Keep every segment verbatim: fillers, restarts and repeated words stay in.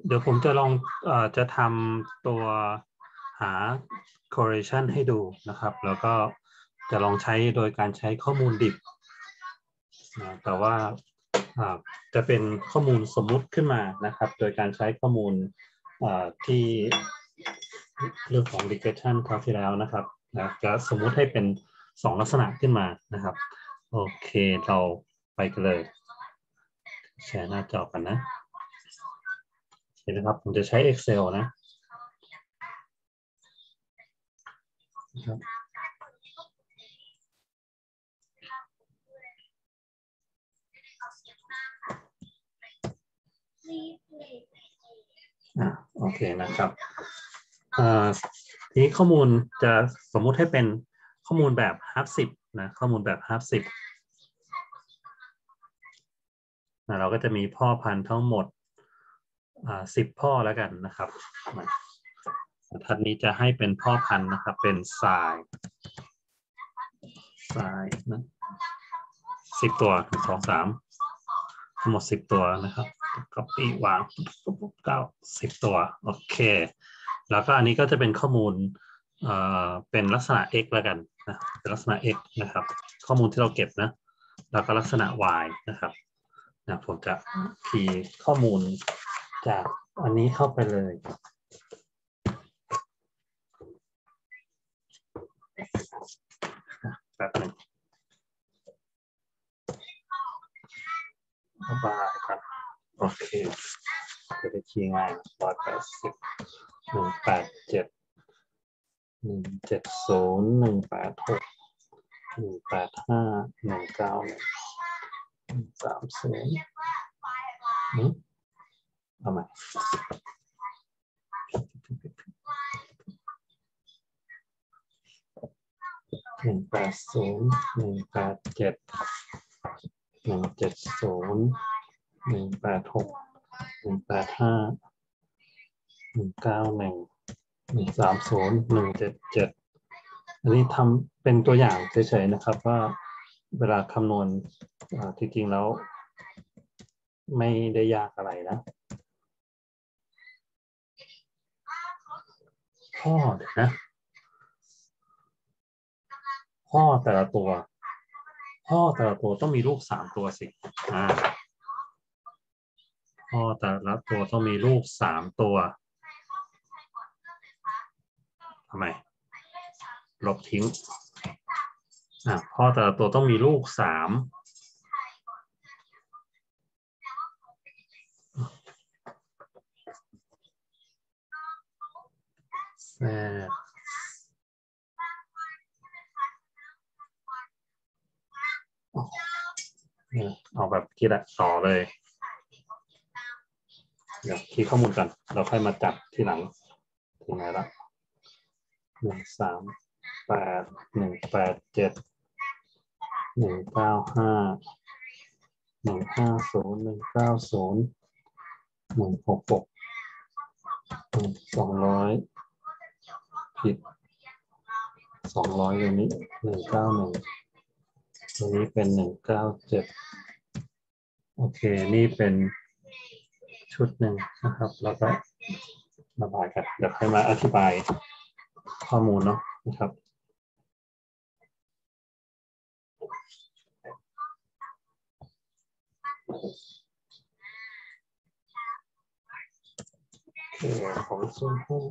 เดี๋ยวผมจะลองเอ่อจะทำตัวหา correlation ให้ดูนะครับแล้วก็จะลองใช้โดยการใช้ข้อมูลดิบนะแต่ว่าจะเป็นข้อมูลสมมุติขึ้นมานะครับโดยการใช้ข้อมูลที่เรื่องของ regression คราวที่แล้วนะครับนะจะสมมุติให้เป็นสองลักษณะขึ้นมานะครับโอเคเราไปกันเลยแชร์หน้าจอกันนะเห็นไหมครับผมจะใช้ Excel นะครับอ่าโอเคนะครับอ่าทีนี้ข้อมูลจะสมมุติให้เป็นข้อมูลแบบ half สิบนะข้อมูลแบบ half สิบนะเราก็จะมีพ่อพันธุ์ทั้งหมดอ่าสิบพ่อแล้วกันนะครับทัดนี้จะให้เป็นพ่อพันธุ์นะครับเป็นทรายทรายนะสิบตัวสองสามทั้งหมดสิบตัวนะครับก็ปีวางเก้าสิบตัวโอเคแล้วก็อันนี้ก็จะเป็นข้อมูลเอ่อเป็นลักษณะ x แล้วกันนะเป็นลักษณะ x นะครับข้อมูลที่เราเก็บนะแล้วก็ลักษณะ y นะครับนะผมจะคีย์ข้อมูลจากอันนี้เข้าไปเลยแบบหนึ่งบายครับโอเคจะได้คีย์ง่ายร้อยแปดสิบหนึ่งแปดเจ็ดหนึ่งเจ็ดศูนย์หนึ่งแปดหกหนึ่งแปดห้าหนึ่งเก้าหนึ่งสามศูนย์เอาใหม่หนึ่งแปดศูนย์หนึ่งแปดเจ็ดหนึ่งเจ็ดศูนย์หนึ่งแปดหกหนึ่งแปดห้าหนึ่งเก้าหนึ่งหนึ่งสามศูนย์หนึ่งเจ็ดเจ็ดอันนี้ทำเป็นตัวอย่างเฉยๆนะครับว่าเวลาคำนวณจริงๆแล้วไม่ได้ยากอะไรนะพ่อนะพ่อแต่ละตัวพ่อแต่ละตัวต้องมีลูกสามตัวสิอ่าพ่อแต่ละตัวต้องมีลูกสามตัวทำไมลบทิ้งอ่าพ่อแต่ละตัวต้องมีลูกสามแทรกเอาแบบคิดอะต่อเลยเดี๋ยวคีย์ข้อมูลกันเราค่อยมาจับทีหลังถึงไหนละหนึ่งสามแปดหนึ่งแปดเจ็ดหนึ่งเก้าห้าหนึ่งห้าศูนย์หนึ่งเก้าศูนย์หนึ่งหกหกสองร้อยผิดสองร้อยตรงนี้หนึ่งเก้าหนึ่งตรงนี้เป็นหนึ่งเก้าเจ็ดโอเคนี่เป็นชุดหนึ่งนะครับแล้วก็ระบายกันเดี๋ยวให้มาอธิบายข้อมูลเนาะนะครับโอเคผมซูมให้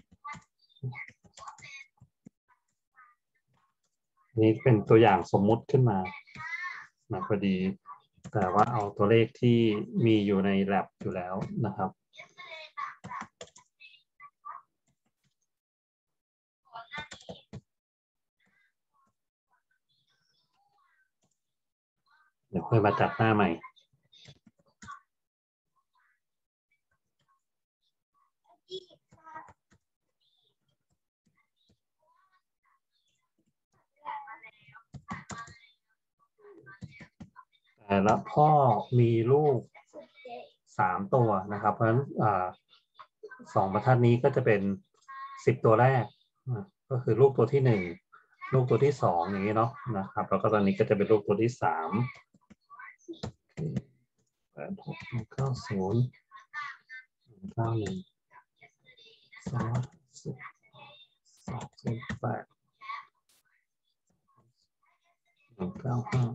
นี่เป็นตัวอย่างสมมุติขึ้นมานะพอดีแต่ว่าเอาตัวเลขที่มีอยู่ใน lab อยู่แล้วนะครับเดี๋ยวค่อยมาจัดหน้าใหม่แต่ละพ่อมีลูกสามตัวนะครับเพราะฉะนั้นสองบรรทัดนี้ก็จะเป็นสิบตัวแรกก็คือลูกตัวที่หนึ่งลูกตัวที่สองอย่างนี้เนาะนะครับแล้วก็ตอนนี้ก็จะเป็นลูกตัวที่สามแปดหกเก้าศูนย์เก้าหนึ่งสองสิบสองสิบแปดหนึ่งเก้าห้า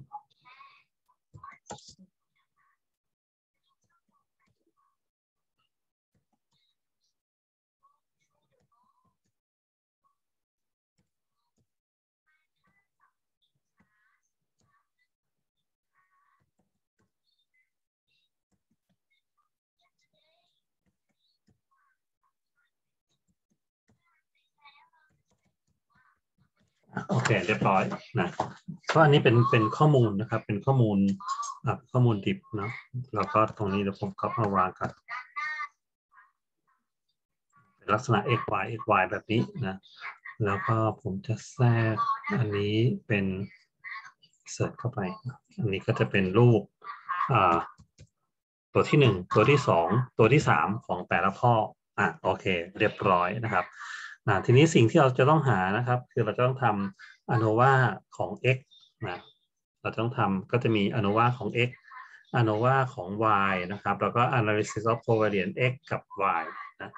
โอเคเรียบร้อยนะก็อันนี้เป็นเป็นข้อมูลนะครับเป็นข้อมูลข้อมูลดิบเนาะแล้วก็ตรงนี้เดี๋ยวผมก็มาวางกันเป็นลักษณะ x y x y แบบนี้นะแล้วก็ผมจะแทรกอันนี้เป็นเสิร์ชเข้าไปอันนี้ก็จะเป็นรูปตัวที่หนึ่งตัวที่สองตัวที่สามของแต่ละข้ออ่ะโอเคเรียบร้อยนะครับนะทีนี้สิ่งที่เราจะต้องหานะครับคือเราจะต้องทำ ANOVA ของ x นะเราต้องทำก็จะมี ANOVA ของ x ANOVA ของ y นะครับแล้วก็ Analysis of Covariance x กับ y นะ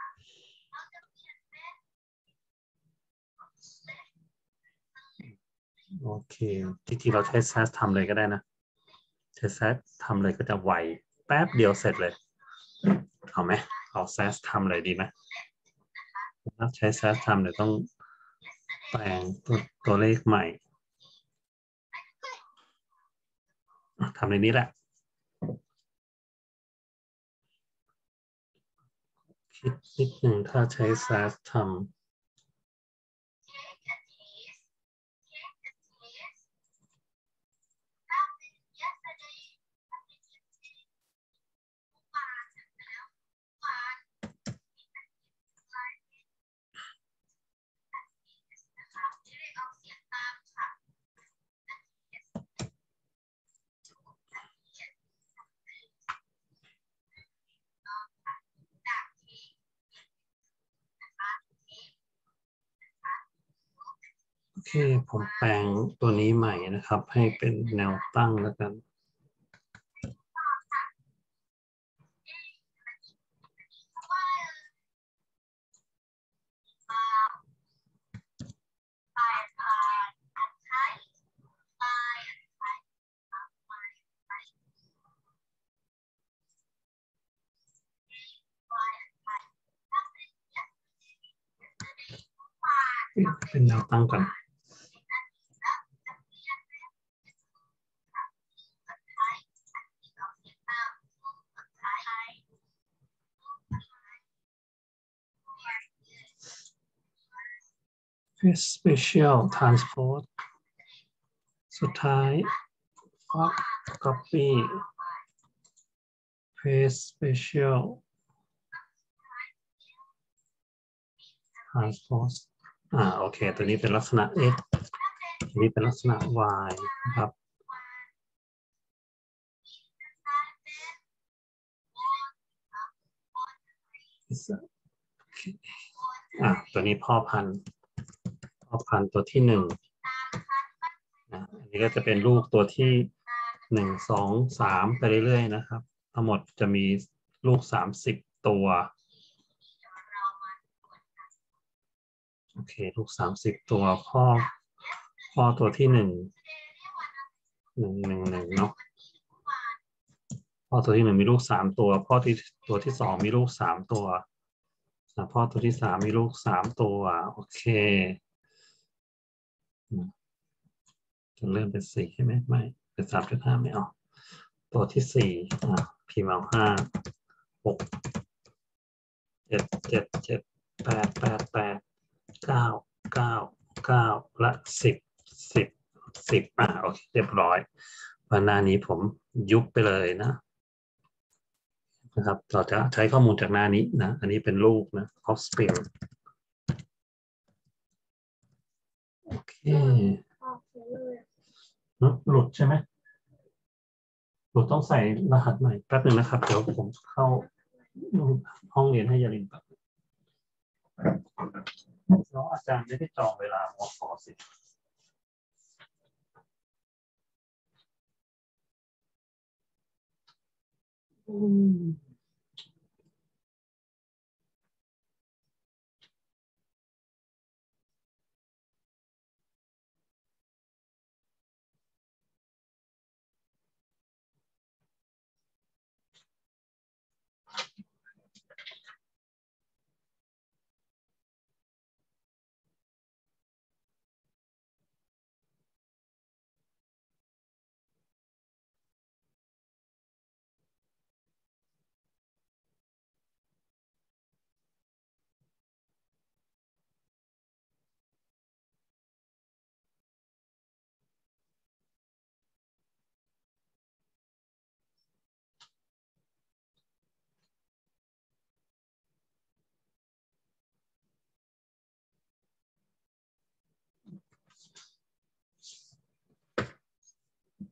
โอเคจริงๆเราใช้ แซส ทำเลยก็ได้นะใช้ แซส ทำเลยก็จะไวแป๊บเดียวเสร็จเลยเอาไหมเอา แซส ทำเลยดีไหมถ้าใช้ แซส ทำเดี๋ยวต้องแปลงตัวตัวเลขใหม่ทำในนี้แหละคิดนิดหนึ่งถ้าใช้ แซส ทำโอเคผมแปลงตัวนี้ใหม่นะครับให้เป็นแนวตั้งแล้วกันเป็นแนวตั้งก่อนSpecial Transport สุดท้าย Copy Paste Special Transport อ่าโอเคตัวนี้เป็นลักษณะ x ตัวนี้เป็นลักษณะ y นะครับอ่าตัวนี้พ่อพันธุ์พ่อพันธุ์ตัวที่หนึ่งนะอันนี้ก็จะเป็นลูกตัวที่หนึ่งสองสามไปเรื่อยๆนะครับทั้งหมดจะมีลูกสามสิบตัวโอเคลูกสามสิบตัวพ่อพ่อตัวที่หนึ่งหนึ่งหนึ่งหนึ่งเนาะพ่อตัวที่หนึ่งมีลูกสามตัวพ่อที่ตัวที่สองมีลูกสามตัวพ่อตัวที่สามมีลูกสามตัวโอเคจะเริ่มเป็นสี่ใช่ไหมไม่เป็นสามจุดห้าไม่เอาตัวที่สี่อ่ะพิมพ์เอาห้าหกเจ็ดเจ็ดเจ็ดแปดแปดแปดเก้าเก้าเก้าและสิบสิบสิบอ่ะโอเคเรียบร้อยวันหน้านี้ผมยุบไปเลยนะนะครับเราจะใช้ข้อมูลจากหน้านี้นะอันนี้เป็นรูปนะ Offspring โอเคหลุดใช่ไหมหลุดต้องใส่รหัสใหม่แป๊บนึงนะครับเดี๋ยวผมเข้าห้องเรียนให้ยาลินแป๊บน้องอาจารย์ไม่ได้จองเวลาหมอขอสิอืม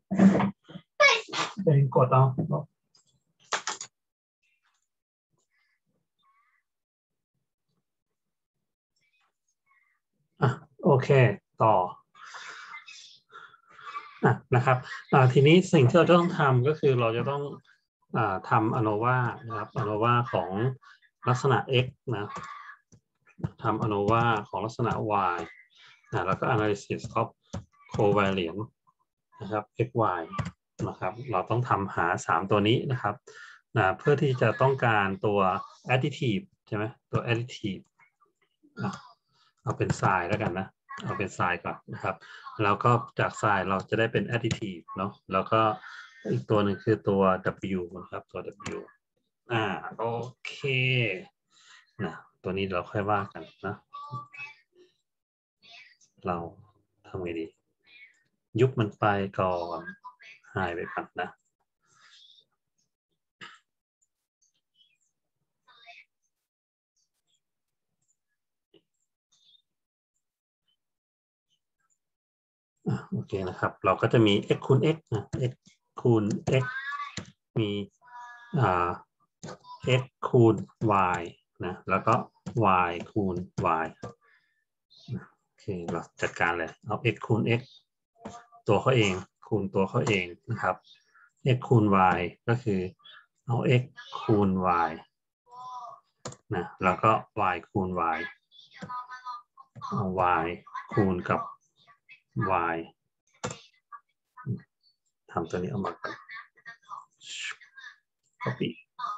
เป็นกดเอาอ่ะโอเคต่ออ่ะนะครับอ่าทีนี้สิ่งที่เราจะต้องทำก็คือเราจะต้องอ่าทำ ANOVA นะครับ ANOVA ของลักษณะ x นะทำ ANOVA ของลักษณะ y นะแล้วก็ analysis of covariance นะครับ x y นะครับเราต้องทำหาสามตัวนี้นะครับนะเพื่อที่จะต้องการตัว additive ใช่ไหมตัว additive อ่ะเอาเป็นไซน์แล้วกันนะเอาเป็นไซน์ก่อนนะครับแล้วก็จากไซน์เราจะได้เป็น additive เนาะแล้วก็อีกตัวหนึ่งคือตัว w นะครับตัว w อ่าโอเคนะตัวนี้เราค่อยว่ากันนะเราทำไงดียุบมันไปก่อนหายไปก่อนนะโอเคนะครับเราก็จะมี x คูณ x นะ x คูณ x มีอ่า x คูณ y นะแล้วก็ y คูณ y โอเคเราจัดการเลยเอา x คูณ x ตัวเขาเองคูณตัวเขาเองนะครับ x คูณ y ก็คือเอา x คูณ y นะแล้วก็ y คูณ y เอา y คูณกับ y ทำตัวนี้ออกมาก่อน copy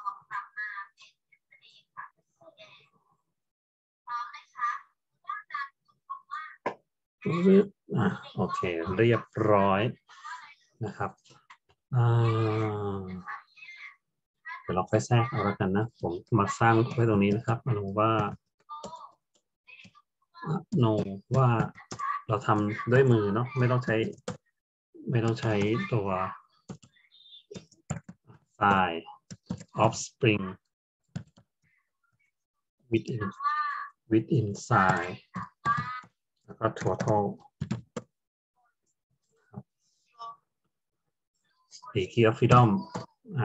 อ่ะโอเคเรียบร้อยนะครับเดี๋ยวเราค่อยแทรกเอาแล้วกันนะผมมาสร้างไว้ตรงนี้นะครับอนุว่าโนว่าเราทำด้วยมือเนาะไม่ต้องใช้ไม่ต้องใช้ตัว size offspring within within size แล้วก็ total degree of freedom อ่ะ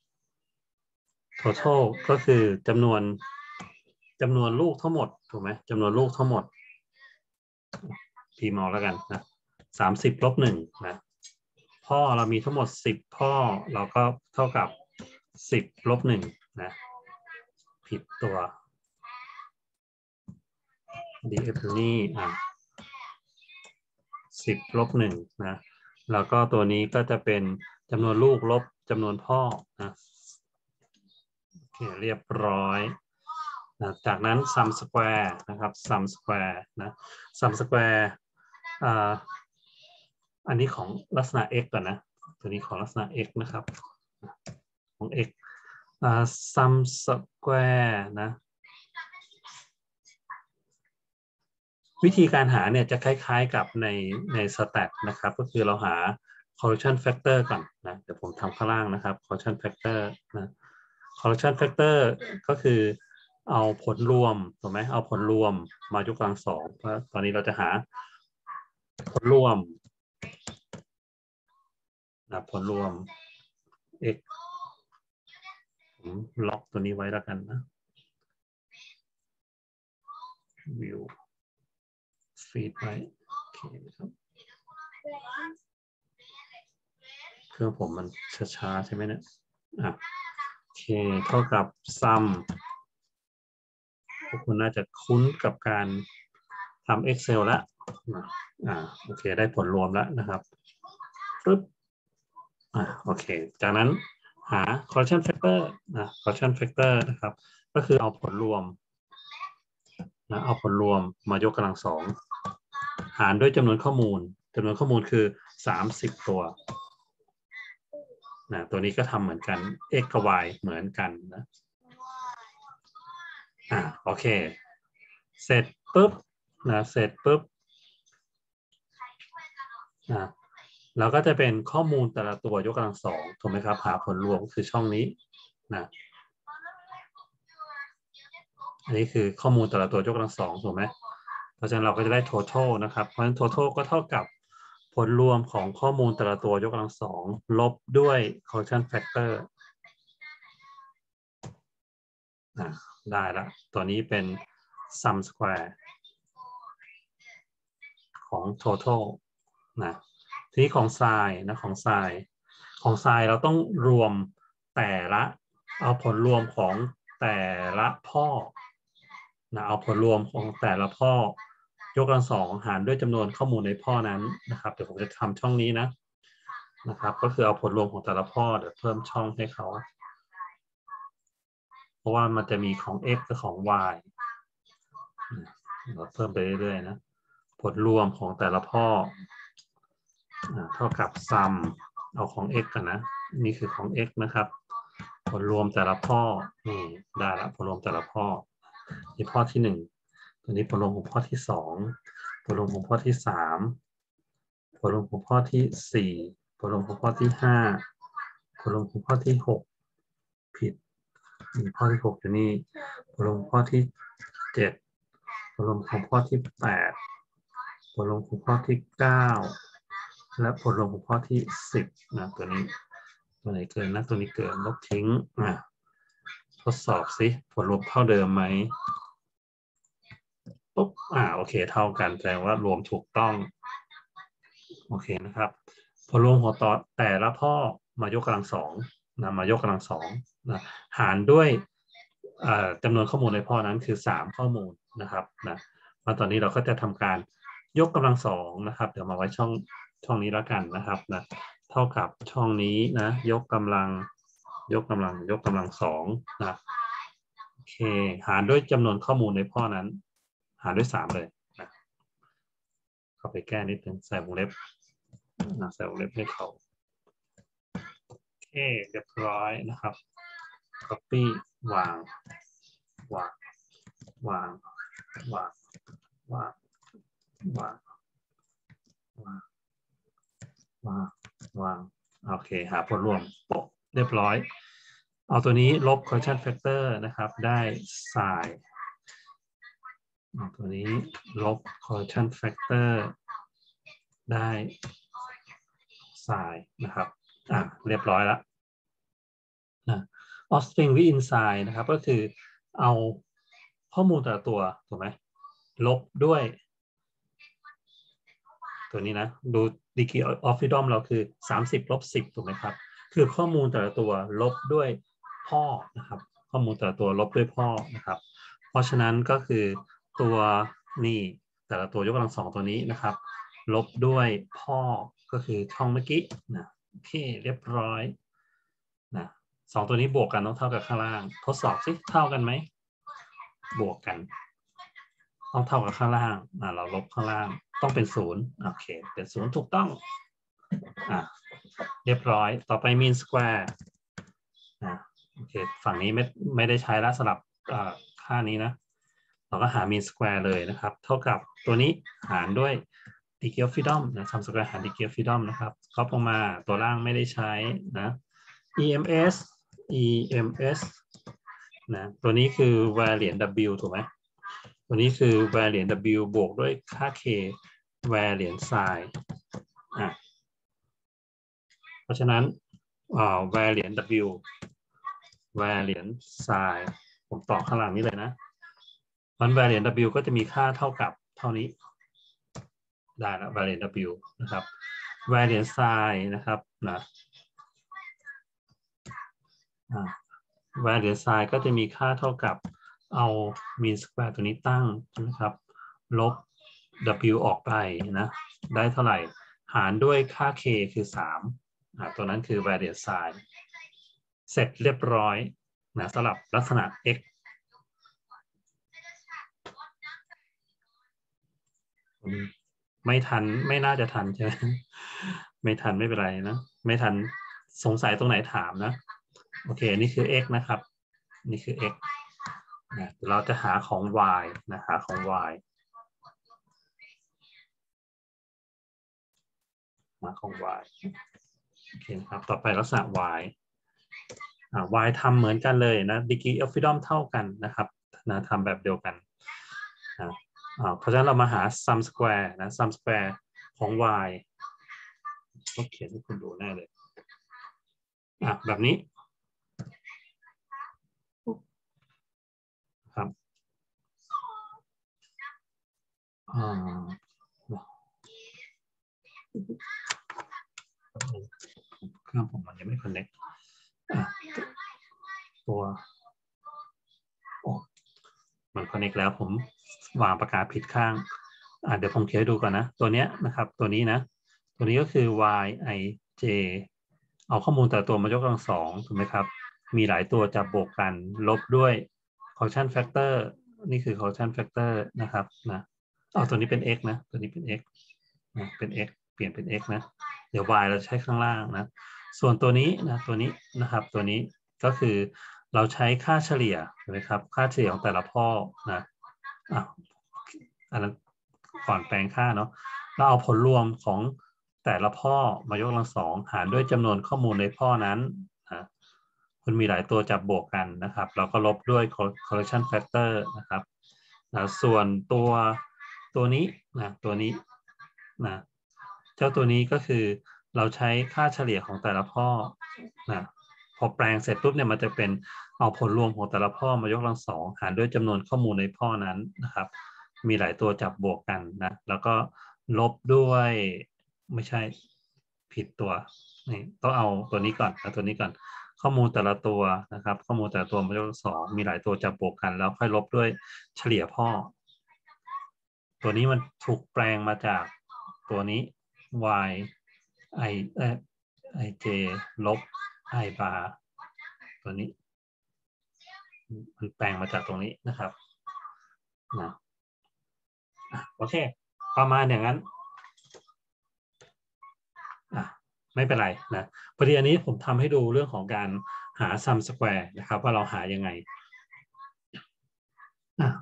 total ก็คือจำนวนจำนวนลูกทั้งหมดถูกไหมจำนวนลูกทั้งหมดพิมพ์เอาแล้วกันนะสามสิบลบหนึ่งนะพ่อเรามีทั้งหมดสิบพ่อเราก็เท่ากับสิบลบหนึ่งนะผิดตัว df นี่อ่ะสิบลบหนึ่งนะแล้วก็ตัวนี้ก็จะเป็นจำนวนลูกลบจำนวนพ่อนะโอเคเรียบร้อยนะจากนั้น sum square นะครับ sum square นะ sum square อ่าอันนี้ของลักษณะ x ก่อนนะตัวนี้ของลักษณะ x นะครับของ x อ่า sum square นะวิธีการหาเนี่ยจะคล้ายๆกับในใน stat นะครับก็คือเราหา correlation factor ก่อนนะเดี๋ยวผมทำข้างล่างนะครับ correlation factor นะ correlation factor ก็คือเอาผลรวมถูกไหมเอาผลรวมมายกกำลังสองเพราะตอนนี้เราจะหาผลรวมนะผลรวม x ผมล็อกตัวนี้ไว้แล้วกันนะ view feed ไว้โอเคนะครับเครื่องผมมันช้าๆใช่ไหมเนี่ยอ่ะโอเคเท่ากับ sum พวกคุณน่าจะคุ้นกับการทำ Excel แล้วอ่าโอเคได้ผลรวมแล้วนะครับปึ๊บอ่าโอเคจากนั้นหา correlation factor นะ correlation factor นะครับก็คือเอาผลรวมนะเอาผลรวมมายกกำลังสองหารด้วยจำนวนข้อมูลจำนวนข้อมูลคือสามสิบตัวนะตัวนี้ก็ทำเหมือนกัน x กับ y เหมือนกันนะอ่าโอเคเสร็จปุ๊บนะเสร็จปุ๊บนะเราก็จะเป็นข้อมูลแต่ละตัวยกกำลังสองถูกไหมครับหาผลรวมคือช่องนี้นะอันนี้คือข้อมูลแต่ละตัวยกกำลังสองถูกไหมเพราะฉะนั้นเราก็จะได้ total นะครับเพราะฉะนั้น total ก็เท่ากับผลรวมของข้อมูลแต่ละตัวยกกำลังสองลบด้วย correction factor อ่ะได้ละตัวนี้เป็น sum square ของ total นะทีนี้ของ sin นะของ sin ของ sin เราต้องรวมแต่ละเอาผลรวมของแต่ละพ่อนะเอาผลรวมของแต่ละพ่อยกกำลังสองหารด้วยจำนวนข้อมูลในพ่อนั้นนะครับเดี๋ยวผมจะทำช่องนี้นะนะครับก็คือเอาผลรวมของแต่ละพ่อเดี๋ยวเพิ่มช่องให้เขาเพราะว่ามันจะมีของ x กับของ y เราเพิ่มไปเรื่อยๆนะผลรวมของแต่ละพ่อเท่ากับ sum เอาของ x กันนะนี่คือของ x นะครับผลรวมแต่ละพ่อนี่ได้ละผลรวมแต่ละพ่อนี่พ่อที่หนึ่งตัวนี้ผลรวมของพ่อที่สองผลรวมของพ่อที่สามผลรวมของพ่อที่สี่ผลรวมของพ่อที่ห้าผลรวมของพ่อที่หกผิดมีพ่อที่หกอยู่นี่ผลรวมของพ่อที่เจ็ดผลรวมของพ่อที่แปดผลรวมของพ่อที่เก้าและผลรวมของข้อที่สิบนะตัวนี้ตัวไหนเกินนะตัวนี้เกินลบทิ้งอ่ะทดสอบสิผลรวมเท่าเดิมไหมปุ๊บอ่าโอเคเท่ากันแสดงว่ารวมถูกต้องโอเคนะครับผลรวมของต่อแต่ละพ่อมายกกำลังสองนะมายกกำลังสองนะหารด้วยจำนวนข้อมูลในพ่อนั้นคือสามข้อมูลนะครับนะมาตอนนี้เราก็จะทำการยกกำลังสองนะครับเดี๋ยวมาไว้ช่องช่องนี้แล้วกันนะครับนะเท่ากับช่องนี้นะยกกำลังยกกำลังยกกำลังสองนะโอเคหารด้วยจำนวนข้อมูลในพ่อนั้นหารด้วยสามเลยนะเข้าไปแก้นิดนึงใส่วงเล็บนะใส่วงเล็บให้เขาโอเคเรียบร้อยนะครับ copy วางวางวางวางวางวางวางวางวางโอเคหาผลรวมโป๊ะเรียบร้อยเอาตัวนี้ลบ correction factor นะครับได้ sin เอาตัวนี้ลบ correction factor ได้ sin นะครับอ่ะเรียบร้อยแล้วนะ offspring with inside นะครับก็คือเอาข้อมูลแต่ละตัวถูกไหมลบด้วยตัวนี้นะดู degree of freedom เราคือสามสิบลบสิบถูกไหมครับคือข้อมูลแต่ละตัวลบด้วยพ่อนะครับข้อมูลแต่ละตัวลบด้วยพ่อนะครับเพราะฉะนั้นก็คือตัวนี่แต่ละตัวยกกำลังสองตัวนี้นะครับลบด้วยพ่อก็คือช่องเมื่อกี้นะโอเคเรียบร้อยนะสองตัวนี้บวกกันต้องเท่ากับข้างล่างทดสอบสิเท่ากันไหมบวกกันต้องเท่ากับข้างล่างอ่าเราลบข้างล่างต้องเป็นศูนย์โอเคเป็นศูนย์ถูกต้องอ่าเรียบร้อยต่อไป mean square อ่าโอเคฝั่งนี้ไม่ไม่ได้ใช้แล้วสำหรับค่านี้นะเราก็หา mean square เลยนะครับเท่ากับตัวนี้หารด้วย degree of freedom นะทำ square หาร degree of freedom นะครับก๊อปลงมาตัวล่างไม่ได้ใช้นะ อี เอ็ม เอส อี เอ็ม เอส นะตัวนี้คือ variance W ถูกไหมตัวนี้คือ variance W บวกด้วยค่า K variance sin อ่ะเพราะฉะนั้นอ่า variance W variance sin ผมต่อข้างหลังนี้เลยนะมัน variance W ก็จะมีค่าเท่ากับเท่านี้ได้แล้ว variance W นะครับ variance sin นะครับนะอ่า variance sin ก็จะมีค่าเท่ากับเอา mean square ตัวนี้ตั้งนะครับลบ W ออกไปนะได้เท่าไหร่หารด้วยค่า K คือสามอ่าตัวนั้นคือ variance sin เสร็จเรียบร้อยนะสำหรับลักษณะ x ไม่ทันไม่น่าจะทันใช่ไหมไม่ทันไม่เป็นไรนะไม่ทันสงสัยตรงไหนถามนะโอเคนี่คือ x นะครับนี่คือ x นะเราจะหาของ y นะหาของ y หาของ y โอเคครับต่อไปลักษณะ y อ่า y ทำเหมือนกันเลยนะ degree of freedom เท่ากันนะครับนะทำแบบเดียวกันนะอ่าเพราะฉะนั้นเรามาหา sum square นะ sum square ของ y ต้องเขียนให้คุณดูแน่เลยอ่ะแบบนี้ครับอ่าเครื่องผมมันยังไม่คอนเนคอ่ะตัวโอ้มันคอนเนคแล้วผมวางปากกาผิดข้างอ่ะเดี๋ยวผมเขียนให้ดูก่อนนะตัวเนี้ยนะครับตัวนี้นะตัวนี้ก็คือ y i j เอาข้อมูลแต่ตัวมายกกำลังสองถูกไหมครับมีหลายตัวจับบวกกันลบด้วย correlation factor นี่คือ correlation factor นะครับนะเอาตัวนี้เป็น x นะตัวนี้เป็น x นะเป็น x เปลี่ยนเป็น x นะเดี๋ยว y เราใช้ข้างล่างนะส่วนตัวนี้นะตัวนี้นะครับตัวนี้ก็คือเราใช้ค่าเฉลี่ยใช่ไหมครับค่าเฉลี่ยของแต่ละพ่อนะอ่ะอันนั้นก่อนแปลงค่าเนาะเราเอาผลรวมของแต่ละพ่อมายกกำลังสองหารด้วยจำนวนข้อมูลในพ่อนั้นนะมันมีหลายตัวจับบวกกันนะครับเราก็ลบด้วย correlation factor นะครับนะส่วนตัวตัวนี้นะตัวนี้นะเจ้าตัวนี้ก็คือเราใช้ค่าเฉลี่ยของแต่ละพ่อนะพอแปลงเสร็จปุ๊บเนี่ยมันจะเป็นเอาผลรวมของแต่ละพ่อมายกกำลังสองหารด้วยจำนวนข้อมูลในพ่อนั้นนะครับมีหลายตัวจับบวกกันนะแล้วก็ลบด้วยไม่ใช่ผิดตัวนี่ต้องเอาตัวนี้ก่อนเอาตัวนี้ก่อนข้อมูลแต่ละตัวนะครับข้อมูลแต่ละตัวมายกกำลังสองมีหลายตัวจับบวกกันแล้วค่อยลบด้วยเฉลี่ยพ่อตัวนี้มันถูกแปลงมาจากตัวนี้ y i เอ่อ ij ลบ i bar ตัวนี้มันแปลงมาจากตรงนี้นะครับนะโอเคประมาณอย่างนั้นอ่ะไม่เป็นไรนะพอดีอันนี้ผมทำให้ดูเรื่องของการหา sum square นะครับว่าเราหายังไงอ่ะ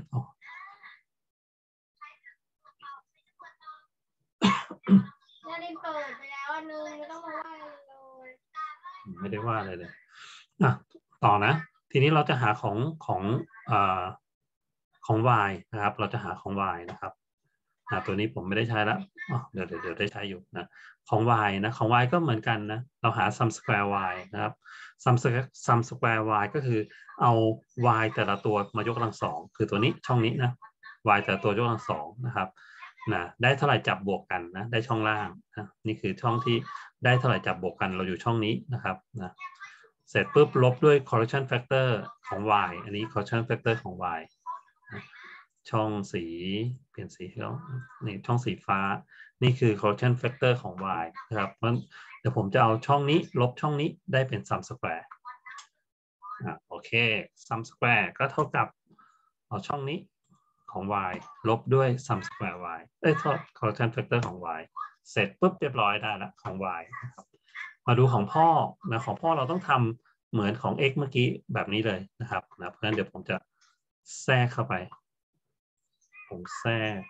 ได้เปิดไปแล้วอันนึงไม่ต้องมาว่าเลยไม่ได้ว่าอะไรเลยอ่ะต่อนะทีนี้เราจะหาของของอ่าของ y นะครับเราจะหาของ y นะครับนะตัวนี้ผมไม่ได้ใช้แล้วอ๋อเดี๋ยวเดี๋ยวเดี๋ยวได้ใช้อยู่นะของ y นะของ y ก็เหมือนกันนะเราหา sum square y นะครับ sum sum square y ก็คือเอา y แต่ละตัวมายกกำลังสองคือตัวนี้ช่องนี้นะ y แต่ละตัวยกกำลังสองนะครับนะได้เท่าไหร่จับบวกกันนะได้ช่องล่างนะนี่คือช่องที่ได้เท่าไหร่จับบวกกันเราอยู่ช่องนี้นะครับนะเสร็จปุ๊บลบด้วย correlation factor ของ y อันนี้ correlation factor ของ y นะช่องสีเปลี่ยนสีแล้วนี่ช่องสีฟ้านี่คือ correlation factor ของ y นะครับเพราะเดี๋ยวผมจะเอาช่องนี้ลบช่องนี้ได้เป็น sum square อ่ะโอเค sum square ก็เท่ากับเอาช่องนี้ของ y ลบด้วย sum square y เอ้ยโทษ correlation factor ของ y เสร็จปุ๊บเรียบร้อยได้แล้วของ y นะครับมาดูของพ่อนะของพ่อเราต้องทำเหมือนของ x เมื่อกี้แบบนี้เลยนะครับนะเพราะฉะนั้นเดี๋ยวผมจะแทรกเข้าไปผมแทรก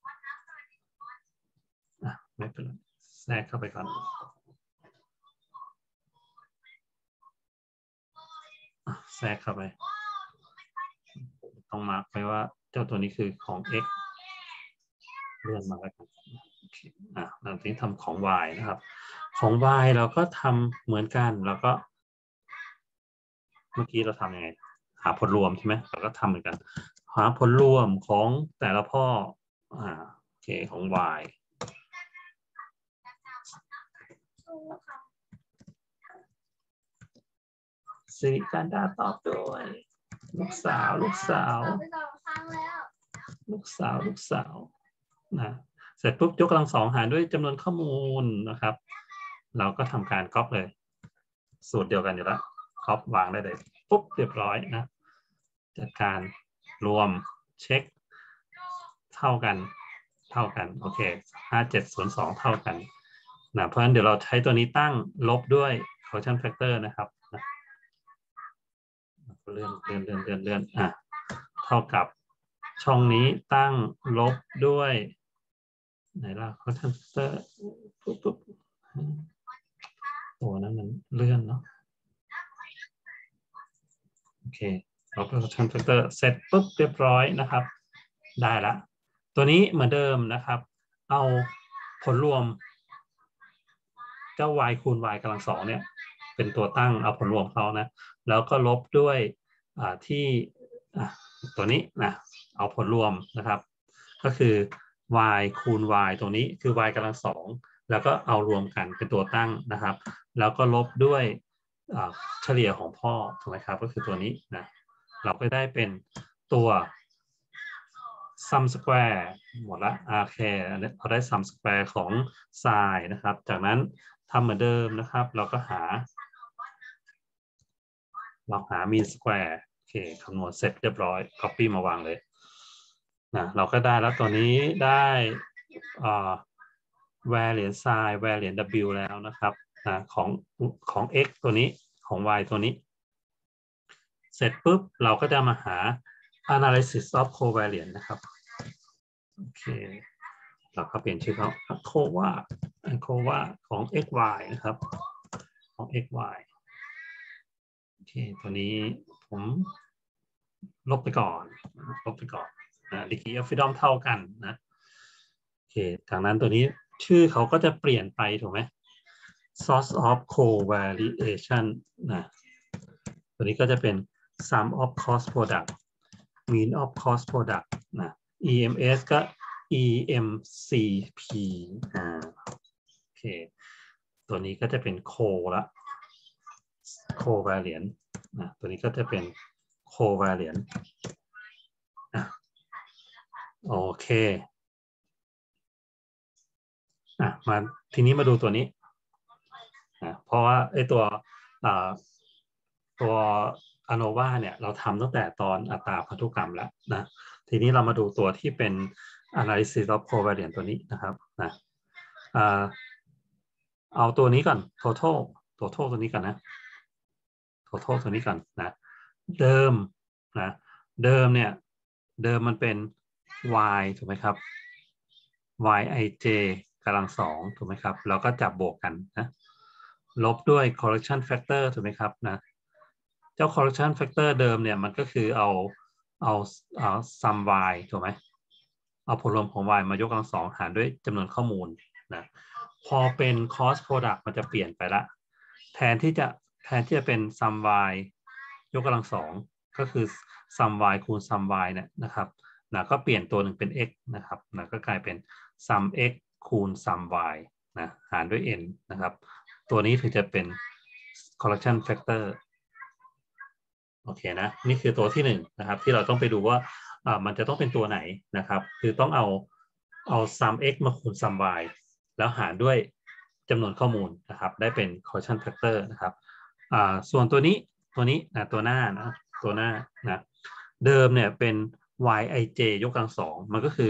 อ่ะไม่เป็นไรแทรกเข้าไปก่อนแทรกเข้าไปต้องมาร์คไว้ว่าเจ้าตัวนี้คือของ x เลื่อนมาแล้วกันอ่ะเราที่ทำของ y นะครับของ y เราก็ทำเหมือนกันแล้วก็เมื่อกี้เราทำยังไงหาผลรวมใช่ไหมเราก็ทำเหมือนกันหาผลรวมของแต่ละพ่ออ่าโอเคของ y สิริการดาตอบด้วยลูกสาวลูกสาวลูกสาวลูกสาวนะเสร็จปุ๊บยกกำลังสองหารด้วยจำนวนข้อมูลนะครับเราก็ทำการก๊อปเลยสูตรเดียวกันอยู่แล้วก๊อปวางได้เลยปุ๊บเรียบร้อยนะจัดการรวมเช็คเท่ากันเท่ากันโอเคห้าเจ็ดศูนย์สองเท่ากันนะเพราะฉะนั้นเดี๋ยวเราใช้ตัวนี้ตั้งลบด้วย correlation factor นะครับเลื่อนเลื่อนเลื่อนเลื่อนเลื่อนอ่ะเท่ากับช่องนี้ตั้งลบด้วยไหนล่ะ correlation factor ปุ๊บปุ๊บตัวนั้นมันเลื่อนเนาะโอเคลบ correlation factor เสร็จปุ๊บเรียบร้อยนะครับได้ละตัวนี้เหมือนเดิมนะครับเอาผลรวมเจ้า y คูณ y กำลังสองเนี่ยเป็นตัวตั้งเอาผลรวมเขานะแล้วก็ลบด้วยอ่าที่อ่ะตัวนี้นะเอาผลรวมนะครับก็คือ y คูณ y ตรงนี้คือ y กำลังสองแล้วก็เอารวมกันเป็นตัวตั้งนะครับแล้วก็ลบด้วยเฉลี่ยของพ่อถูกไหมครับก็คือตัวนี้นะเราก็ได้เป็นตัว sum square หมดละโอเคเราได้ sum square ของ sin นะครับจากนั้นทำเหมือนเดิมนะครับเราก็หาเราหา mean square โอเคคำนวณเสร็จเรียบร้อย copy มาวางเลยนะเราก็ได้แล้วตัวนี้ได้อ่า variance sin variance w แล้วนะครับนะของของ x ตัวนี้ของ y ตัวนี้เสร็จปุ๊บเราก็จะมาหา analysis of covariance นะครับโอเคเราก็เปลี่ยนชื่อเขาโคว่าโคว่าของ xy นะครับของ xy โอเคตัวนี้ผมลบไปก่อนลบไปก่อนนะ degree of freedom เท่ากันนะโอเคจากนั้นตัวนี้ชื่อเขาก็จะเปลี่ยนไปถูกไหม source of covariation นะตัวนี้ก็จะเป็น sum of cost product mean of cost product นะ อี เอ็ม เอส ก็ อี เอ็ม ซี พี อ่าโอเคตัวนี้ก็จะเป็น co ละ covariance นะตัวนี้ก็จะเป็น covariance อ่ะโอเคอ่ะมาทีนี้มาดูตัวนี้อ่ะเพราะว่าไอ้ตัวอ่าตัว อโนวาเนี่ยเราทำตั้งแต่ตอนอัตราพันธุกรรมแล้วนะทีนี้เรามาดูตัวที่เป็น analysis of covariance ตัวนี้นะครับนะเอาตัวนี้ก่อน total total ตัวนี้ก่อนนะ total ตัวนี้ก่อนนะเดิมนะเดิมเนี่ยเดิมมันเป็น y ถูกไหมครับ yij กำลังสองถูกไหมครับแล้วก็จับบวกกันนะลบด้วย correction factor ถูกไหมครับนะเจ้า correction factor เดิมเนี่ยมันก็คือเอาเอาเอา sum y ถูกไหมเอาผลรวมของ y มายกกำลังสองหารด้วยจำนวนข้อมูลนะพอเป็น cost product มันจะเปลี่ยนไปละแทนที่จะแทนที่จะเป็น sum y ยกกำลังสองก็คือ sum y คูณ sum y เนี่ยนะครับนะก็เปลี่ยนตัวหนึ่งเป็น x นะครับนะก็กลายเป็น sum x คูณ sum y นะหารด้วย n นะครับตัวนี้ถึงจะเป็น correction factor โอเคนะนี่คือตัวที่หนึ่งนะครับที่เราต้องไปดูว่าอ่ามันจะต้องเป็นตัวไหนนะครับคือต้องเอาเอา sum x มาคูณ sum y แล้วหารด้วยจำนวนข้อมูลนะครับได้เป็น correction factor นะครับอ่าส่วนตัวนี้ตัวนี้นะตัวหน้านะตัวหน้านะเดิมเนี่ยเป็น yij ยกกำลังสองมันก็คือ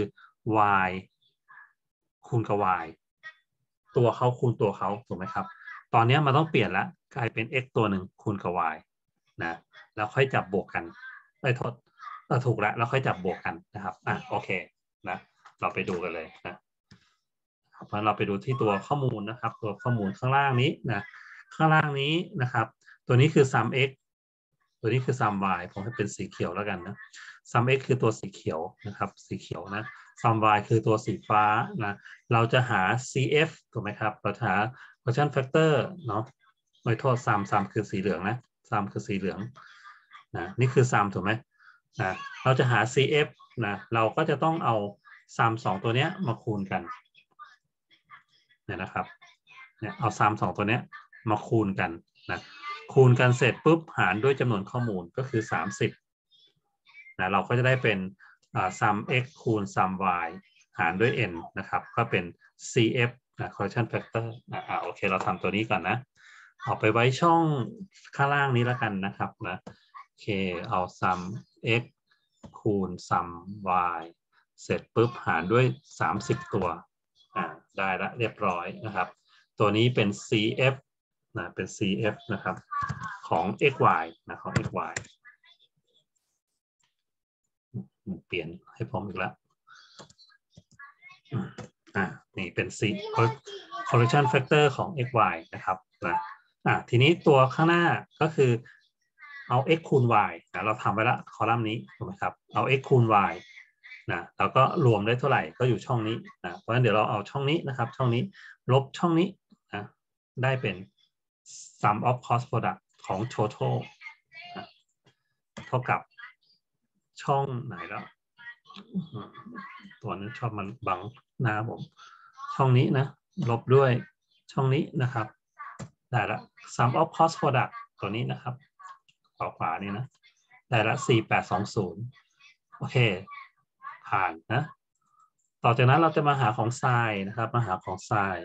y คูณกับ y ตัวเขาคูณตัวเขาถูกไหมครับตอนนี้มันต้องเปลี่ยนละกลายเป็น x ตัวหนึ่งคูณกับ y นะแล้วค่อยจับบวกกันไปทดถูกแล้วแล้วค่อยจับบวกกันนะครับอ่ะโอเคนะเราไปดูกันเลยนะเพราะเราไปดูที่ตัวข้อมูลนะครับตัวข้อมูลข้างล่างนี้นะข้างล่างนี้นะครับตัวนี้คือ sum x ตัวนี้คือ sum y ผมให้เป็นสีเขียวแล้วกันนะ sum x คือตัวสีเขียวนะครับสีเขียวนะ sum y คือตัวสีฟ้านะเราจะหา cf ถูกไหมครับเราจะหา correction factor เนาะไม่โทษ sum sum คือสีเหลืองนะ sum คือสีเหลืองนะนี่คือ sum ถูกไหมนะเราจะหา cf นะเราก็จะต้องเอา sum สองตัวเนี้ยมาคูณกันเนี่ยนะครับเนี่ยเอา sum สองตัวเนี้ยมาคูณกันนะคูณกันเสร็จปุ๊บหารด้วยจำนวนข้อมูลก็คือสามสิบนะเราก็จะได้เป็นsum x คูณ sum y หารด้วย n นะครับก็เป็น cf นะ correction factor อ่าโอเคเราทำตัวนี้ก่อนนะเอาไปไว้ช่องข้างล่างนี้แล้วกันนะครับนะโอเคเอา sum x คูณ sum y เสร็จปุ๊บหารด้วยสามสิบตัวอ่าได้ละเรียบร้อยนะครับตัวนี้เป็น cf นะเป็น cf นะครับของ xy นะของ xy เปลี่ยนให้ผมอีกแล้วอ่านี่เป็น c correction factor ของ xy นะครับนะอ่าทีนี้ตัวข้างหน้าก็คือเอา x คูณ y นะเราทำไว้ละคอลัมน์นี้ถูกไหมครับเอา x คูณ y นะแล้วก็รวมได้เท่าไหร่ก็อยู่ช่องนี้นะเพราะฉะนั้นเดี๋ยวเราเอาช่องนี้นะครับช่องนี้ลบช่องนี้นะได้เป็น sum of cost product ของ total เท่ากับช่องไหนแล้วตัวนั้นชอบมันบังหน้าผมช่องนี้นะลบด้วยช่องนี้นะครับได้ละ sum of cost product ตัวนี้นะครับขวาขวานี่นะได้ละสี่แปดสองศูนย์โอเคผ่านนะต่อจากนั้นเราจะมาหาของทรายนะครับมาหาของทราย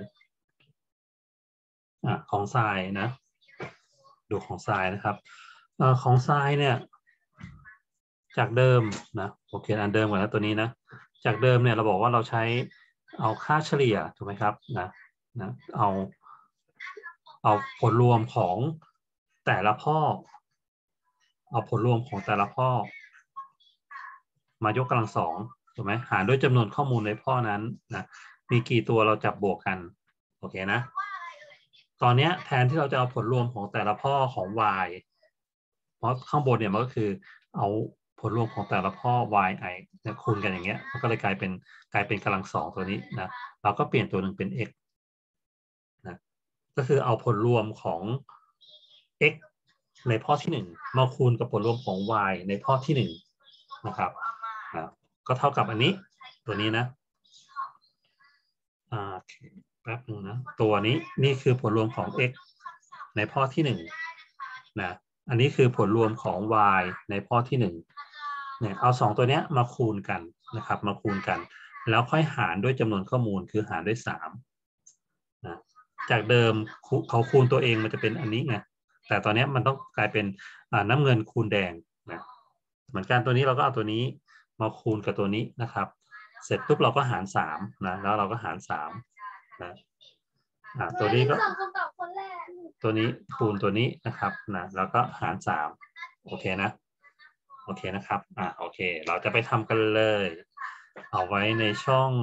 อ่ะของทรายนะดูของทรายนะครับเอ่อของทรายเนี่ยจากเดิมนะโอเคอันเดิมก่อนนะตัวนี้นะจากเดิมเนี่ยเราบอกว่าเราใช้เอาค่าเฉลี่ยถูกไหมครับนะนะเอาเอาผลรวมของแต่ละข้อเอาผลรวมของแต่ละข้อมายกกำลังสองถูกไหมหารด้วยจำนวนข้อมูลในข้อนั้นนะมีกี่ตัวเราจับบวกกันโอเคนะตอนนี้แทนที่เราจะเอาผลรวมของแต่ละข้อของ y เพราะข้างบนเนี่ยมันก็คือเอาผลรวมของแต่ละข้อ yi เนี่ยคูณกันอย่างเงี้ยมันก็เลยกลายเป็นกลายเป็นกำลังสองตัวนี้นะเราก็เปลี่ยนตัวหนึ่งเป็น x นะก็คือเอาผลรวมของ x ในข้อที่หนึ่งมาคูณกับผลรวมของ y ในข้อที่หนึ่งนะครับนะก็เท่ากับอันนี้ตัวนี้นะอ่าแป๊บนึงนะตัวนี้นี่คือผลรวมของ x ในข้อที่หนึ่งนะอันนี้คือผลรวมของ y ในข้อที่หนึ่งเนี่ยเอาสองตัวเนี้ยมาคูณกันนะครับมาคูณกันแล้วค่อยหารด้วยจำนวนข้อมูลคือหารด้วยสามนะจากเดิมเขาคูณตัวเองมันจะเป็นอันนี้ไงแต่ตอนนี้มันต้องกลายเป็นน้ำเงินคูณแดงนะเหมือนกันตัวนี้เราก็เอาตัวนี้มาคูณกับตัวนี้นะครับเสร็จปุ๊บเราก็หารสามนะแล้วเราก็หารสามนะอ่าตัวนี้ก็ตัวนี้คูณตัวนี้นะครับนะแล้วก็หารสามโอเคนะโอเคนะครับอ่าโอเคเราจะไปทำกันเลยเอาไว้ในช่อง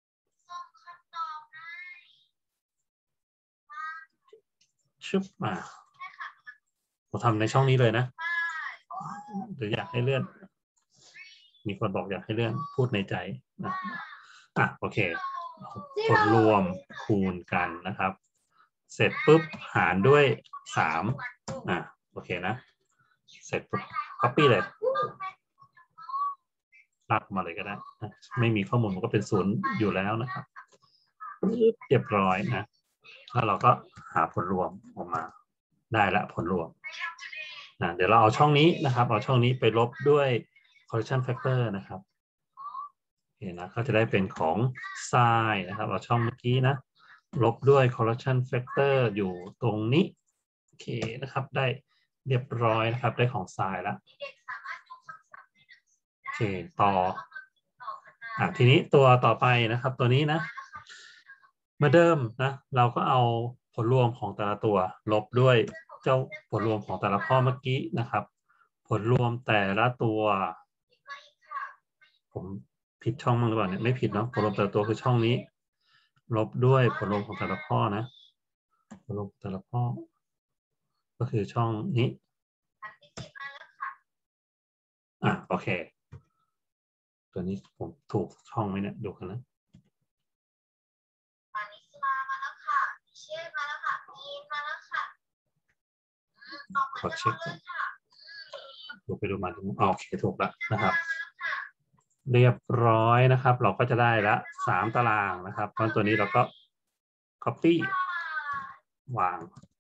ชุบมาเราทำในช่องนี้เลยนะหรืออยากให้เลื่อนมีคนบอกอยากให้เลื่อนพูดในใจนะอ่ะโอเคผลรวมคูณกันนะครับเสร็จปุ๊บหารด้วยสามอ่ะโอเคนะเสร็จปุ๊บ copy เลยลากมาเลยก็ได้ไม่มีข้อมูลมันก็เป็นศูนย์อยู่แล้วนะครับเรียบร้อยนะแล้วเราก็หาผลรวมออกมาได้ละผลรวมนะเดี๋ยวเราเอาช่องนี้นะครับเอาช่องนี้ไปลบด้วย correction factor นะครับโอเคนะก็จะได้เป็นของ sin นะครับเอาช่องเมื่อกี้นะลบด้วย correction factor อยู่ตรงนี้โอเคนะครับได้เรียบร้อยนะครับได้ของ sin แล้วโอเคต่ออ่ะทีนี้ตัวต่อไปนะครับตัวนี้นะเหมือนเดิมนะเราก็เอาผลรวมของแต่ละตัวลบด้วยเจ้าผลรวมของแต่ละข้อเมื่อกี้นะครับผลรวมแต่ละตัวผมผิดช่องมั้งหรือเปล่าเนี่ยไม่ผิดเนาะผลรวมแต่ละตัวคือช่องนี้ลบด้วยผลรวมของแต่ละข้อนะผลรวมแต่ละข้อก็คือช่องนี้อ่ะโอเคตัวนี้ผมถูกช่องไหมเนี่ยดูกันนะขอเช็คดูไปดูมาดูโอเคถูกแล้วนะครับเรียบร้อยนะครับเราก็จะได้ละสามตารางนะครับเพราะตัวนี้เราก็ copy วาง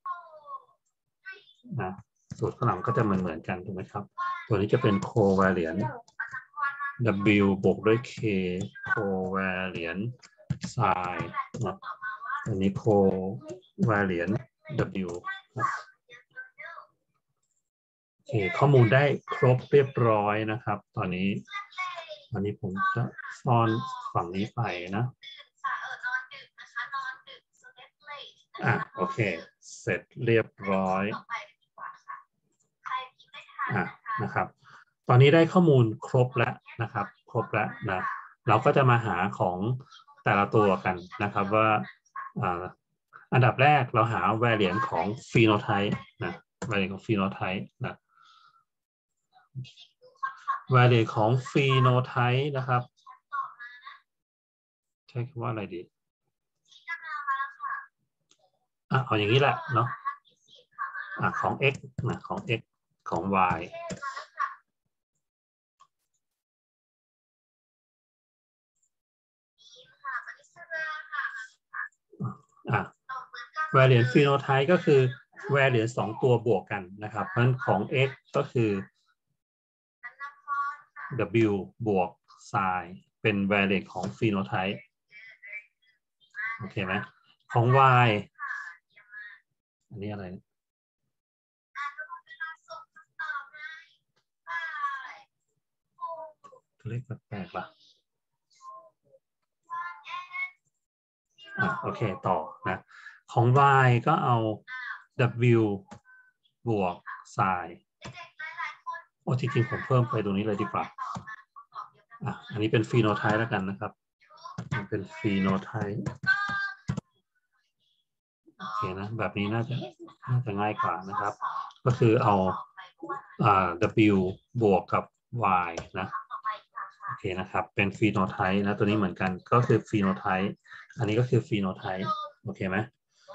นะสูตรข้างหลังก็จะเหมือนเหมือนกันถูกไหมครับตัวนี้จะเป็น covariance W บวกด้วย K covariance sin นะอันนี้ covariance W นะโอเคข้อมูลได้ครบเรียบร้อยนะครับตอนนี้ตอนนี้ผมจะซ่อนฝั่งนี้ไปนะอ่ะโอเคเสร็จเรียบร้อยอ่ะนะครับตอนนี้ได้ข้อมูลครบแล้วนะครับครบแล้วนะเราก็จะมาหาของแต่ละตัวกันนะครับว่าอ่าอันดับแรกเราหา variance ของ phenotype นะ variance ของ phenotype นะ variance ของ phenotype นะครับใช้คำว่าอะไรดีอ่ะเอาอย่างนี้แหละเนาะอ่ะของ x นะของ x ของ y อ่ะ variant phenotype ก็คือ variant สองตัวบวกกันนะครับเพราะฉะนั้นของ x ก็คือ w บวก psi เป็น variant ของ phenotype โอเคไหมของ y อันนี้อะไรตัวเลขแปลกๆล่ะอ่ะโอเคต่อนะของ y ก็เอา w บวก psi โอ้จริงๆผมเพิ่มไปตรงนี้เลยดีกว่าอ่ะอันนี้เป็น phenotype แล้วกันนะครับเป็น phenotype โอเคนะแบบนี้น่าจะน่าจะง่ายกว่านะครับก็คือเอาอ่า w บวกกับ y นะโอเคนะครับเป็น phenotype นะตัวนี้เหมือนกันก็คือ phenotype อันนี้ก็คือ phenotype โอเคไหม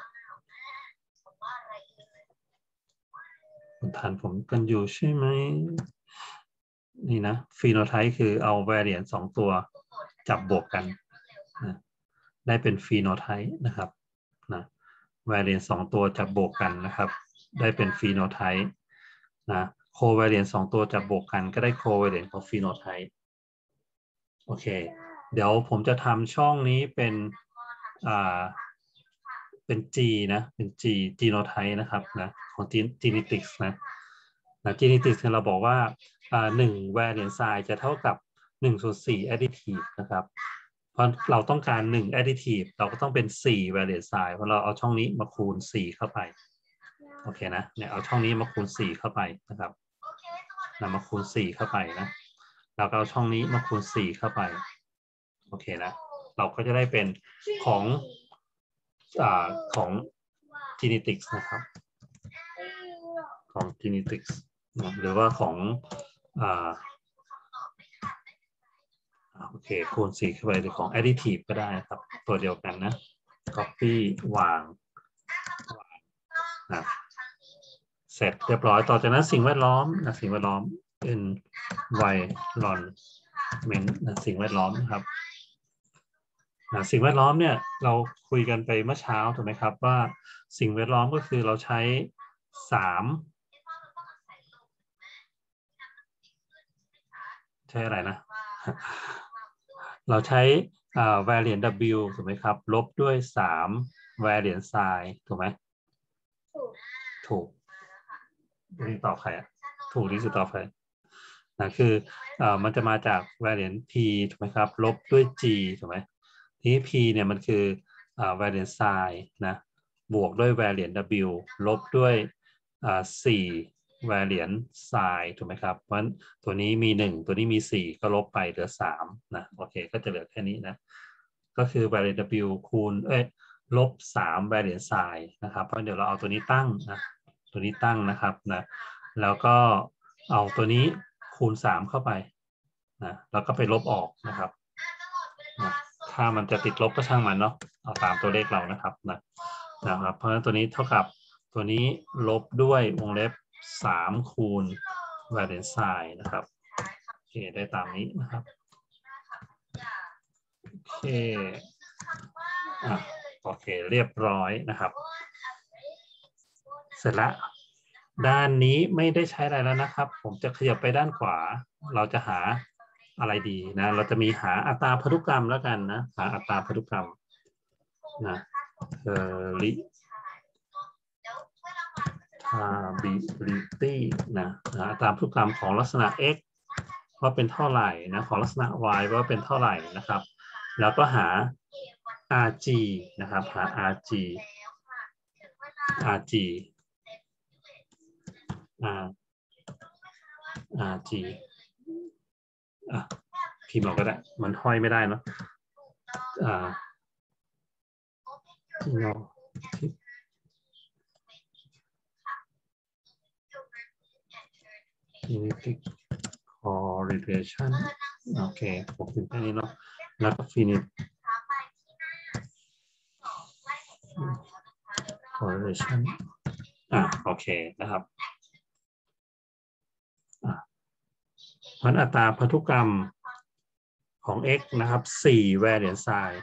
คุณทันผมกันอยู่ใช่ไหมนี่นะ phenotype คือเอา variant สองตัวจับบวกกันนะได้เป็น phenotype นะครับนะ variant สองตัวจับบวกกันนะครับได้เป็น phenotype นะ covariant สองตัวจับบวกกันก็ได้ covariant ของ phenotype โอเคเดี๋ยวผมจะทำช่องนี้เป็นอ่าเป็น G นะเป็น G genotype นะครับนะของ genetics นะนะ genetics เราบอกว่าอ่าหนึ่ง variant size จะเท่ากับหนึ่งส่วนสี่ additive นะครับเพราะเราต้องการหนึ่ง additive เราก็ต้องเป็นสี่ variant size เพราะเราเอาช่องนี้มาคูณสี่เข้าไปโอเคนะเนี่ยเอาช่องนี้มาคูณสี่เข้าไปนะครับนำมาคูณสี่เข้าไปนะแล้วก็เอาช่องนี้มาคูณสี่เข้าไปโอเคนะเราก็จะได้เป็นของอ่าของ genetics นะครับของ genetics นะหรือว่าของอ่าโอเคคูณสี่เข้าไปหรือของ additive ก็ได้ครับตัวเดียวกันนะ copy วางนะเสร็จเรียบร้อยต่อจากนั้นสิ่งแวดล้อมนะสิ่งแวดล้อม environment นะสิ่งแวดล้อมนะครับนะสิ่งแวดล้อมเนี่ยเราคุยกันไปเมื่อเช้าถูกไหมครับว่าสิ่งแวดล้อมก็คือเราใช้สามใช้อะไรนะ เราใช้ variant w ถูกไหมครับลบด้วยสาม variant psi ถูกไหมถูกนี่ตอบใครอ่ะถูกที่สุดตอบใครนะคืออ่ามันจะมาจาก variant p ถูกไหมครับลบด้วย g ถูกไหมทีนี้ p เนี่ยมันคืออ่า variant psi นะบวกด้วย variant w ลบด้วยอ่าสี่ variant psi ถูกไหมครับเพราะฉะนั้นตัวนี้มีหนึ่งตัวนี้มีสี่ก็ลบไปเหลือสามนะโอเคก็จะเหลือแค่นี้นะก็คือ variant w คูณเอ้ยลบสาม variant psi นะครับเพราะเดี๋ยวเราเอาตัวนี้ตั้งนะตัวนี้ตั้งนะครับนะแล้วก็เอาตัวนี้คูณสามเข้าไปนะแล้วก็ไปลบออกนะครับนะถ้ามันจะติดลบก็ช่างมันเนาะเอาตามตัวเลขเรานะครับนะนะครับเพราะฉะนั้นตัวนี้เท่ากับตัวนี้ลบด้วยวงเล็บสามคูณ variant psi นะครับโอเคได้ตามนี้นะครับโอเคอ่ะโอเคเรียบร้อยนะครับเสร็จแล้วด้านนี้ไม่ได้ใช้อะไรแล้วนะครับผมจะขยับไปด้านขวาเราจะหาอะไรดีนะเราจะมีหาอัตราพันธุกรรมแล้วกันนะหาอัตราพันธุกรรมนะเอ่อลิability นะนะอัตราพันธุกรรมของลักษณะ x ว่าเป็นเท่าไหร่นะของลักษณะ y ว่าเป็นเท่าไหร่นะครับแล้วก็หา rg นะครับหา rg rg r rg อ่ะพิมพ์ออกก็ได้มันห้อยไม่ได้เนาะอ่า genetic correlation โอเคผมพิมพ์แค่นี้เนาะแล้วก็ finite correlation อ่ะโอเคนะครับมันอัตราพันธุกรรมของ x นะครับสี่ variance size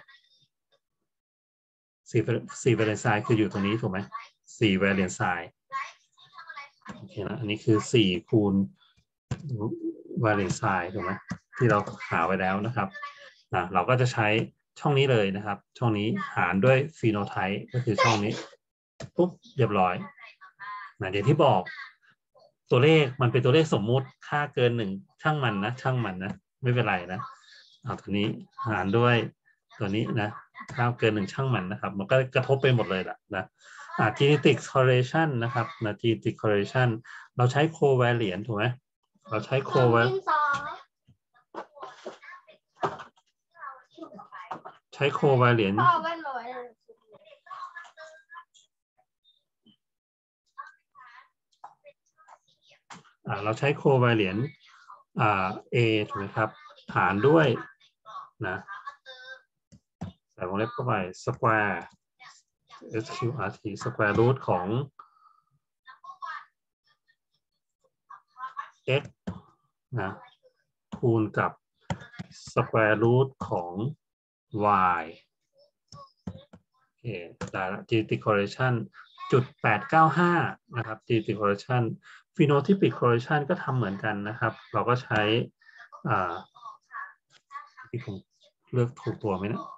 สี่สี่ variance size คืออยู่ตรงนี้ถูกไหมสี่ variance size โอเคนะอันนี้คือสี่คูณ variance size ถูกไหมที่เราหาไว้แล้วนะครับนะเราก็จะใช้ช่องนี้เลยนะครับช่องนี้หารด้วย phenotype ก็คือช่องนี้ปุ๊บเรียบร้อยนะอย่างที่บอกตัวเลขมันเป็นตัวเลขสมมุติค่าเกินหนึ่งช่างมันนะช่างมันนะไม่เป็นไรนะเอาตัวนี้หารด้วยตัวนี้นะค่าเกินหนึ่งช่างมันนะครับมันก็กระทบไปหมดเลยแหละนะอ่า genetic correlation นะครับนะ genetic correlation เราใช้ covariance ถูกไหมเราใช้ covariance ใช้ covariance อ่าเราใช้ covariance อ่า A ถูกไหมครับหารด้วยนะใส่วงเล็บเข้าไป square sqrt square root ของ x นะคูณกับ square root ของ y โอเคได้ละ genetic correlation จุดแปดเก้าห้านะครับ genetic correlation phenotypic correlation ก็ทำเหมือนกันนะครับเราก็ใช้อ่าที่ผมเลือกถูกตัวไหมนะ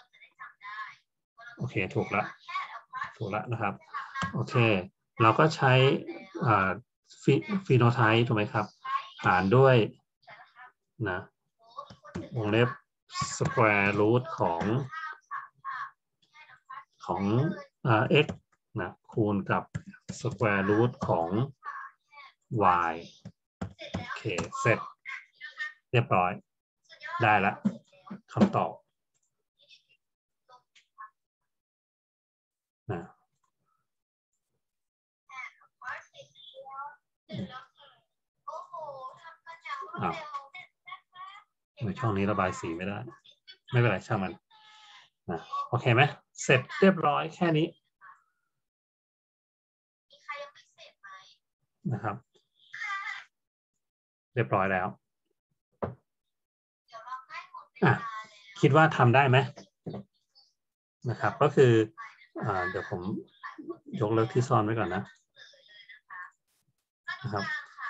โอเคถูกละถูกละนะครับโอเคเราก็ใช้อ่า phenotype ถูกไหมครับหารด้วยนะวงเล็บ square root ของของอ่า x นะคูณกับ square root ของ y โอเคเสร็จเรียบร้อยได้ละคำตอบนะอ้าวในช่องนี้ระบายสีไม่ได้ไม่เป็นไรช่างมันนะโอเคไหมเสร็จเรียบร้อยแค่นี้นะครับเรียบร้อยแล้วอ่ะคิดว่าทำได้ไหมนะครับก็คืออ่าเดี๋ยวผมยกเลิกที่ซ่อนไว้ก่อนนะนะครับ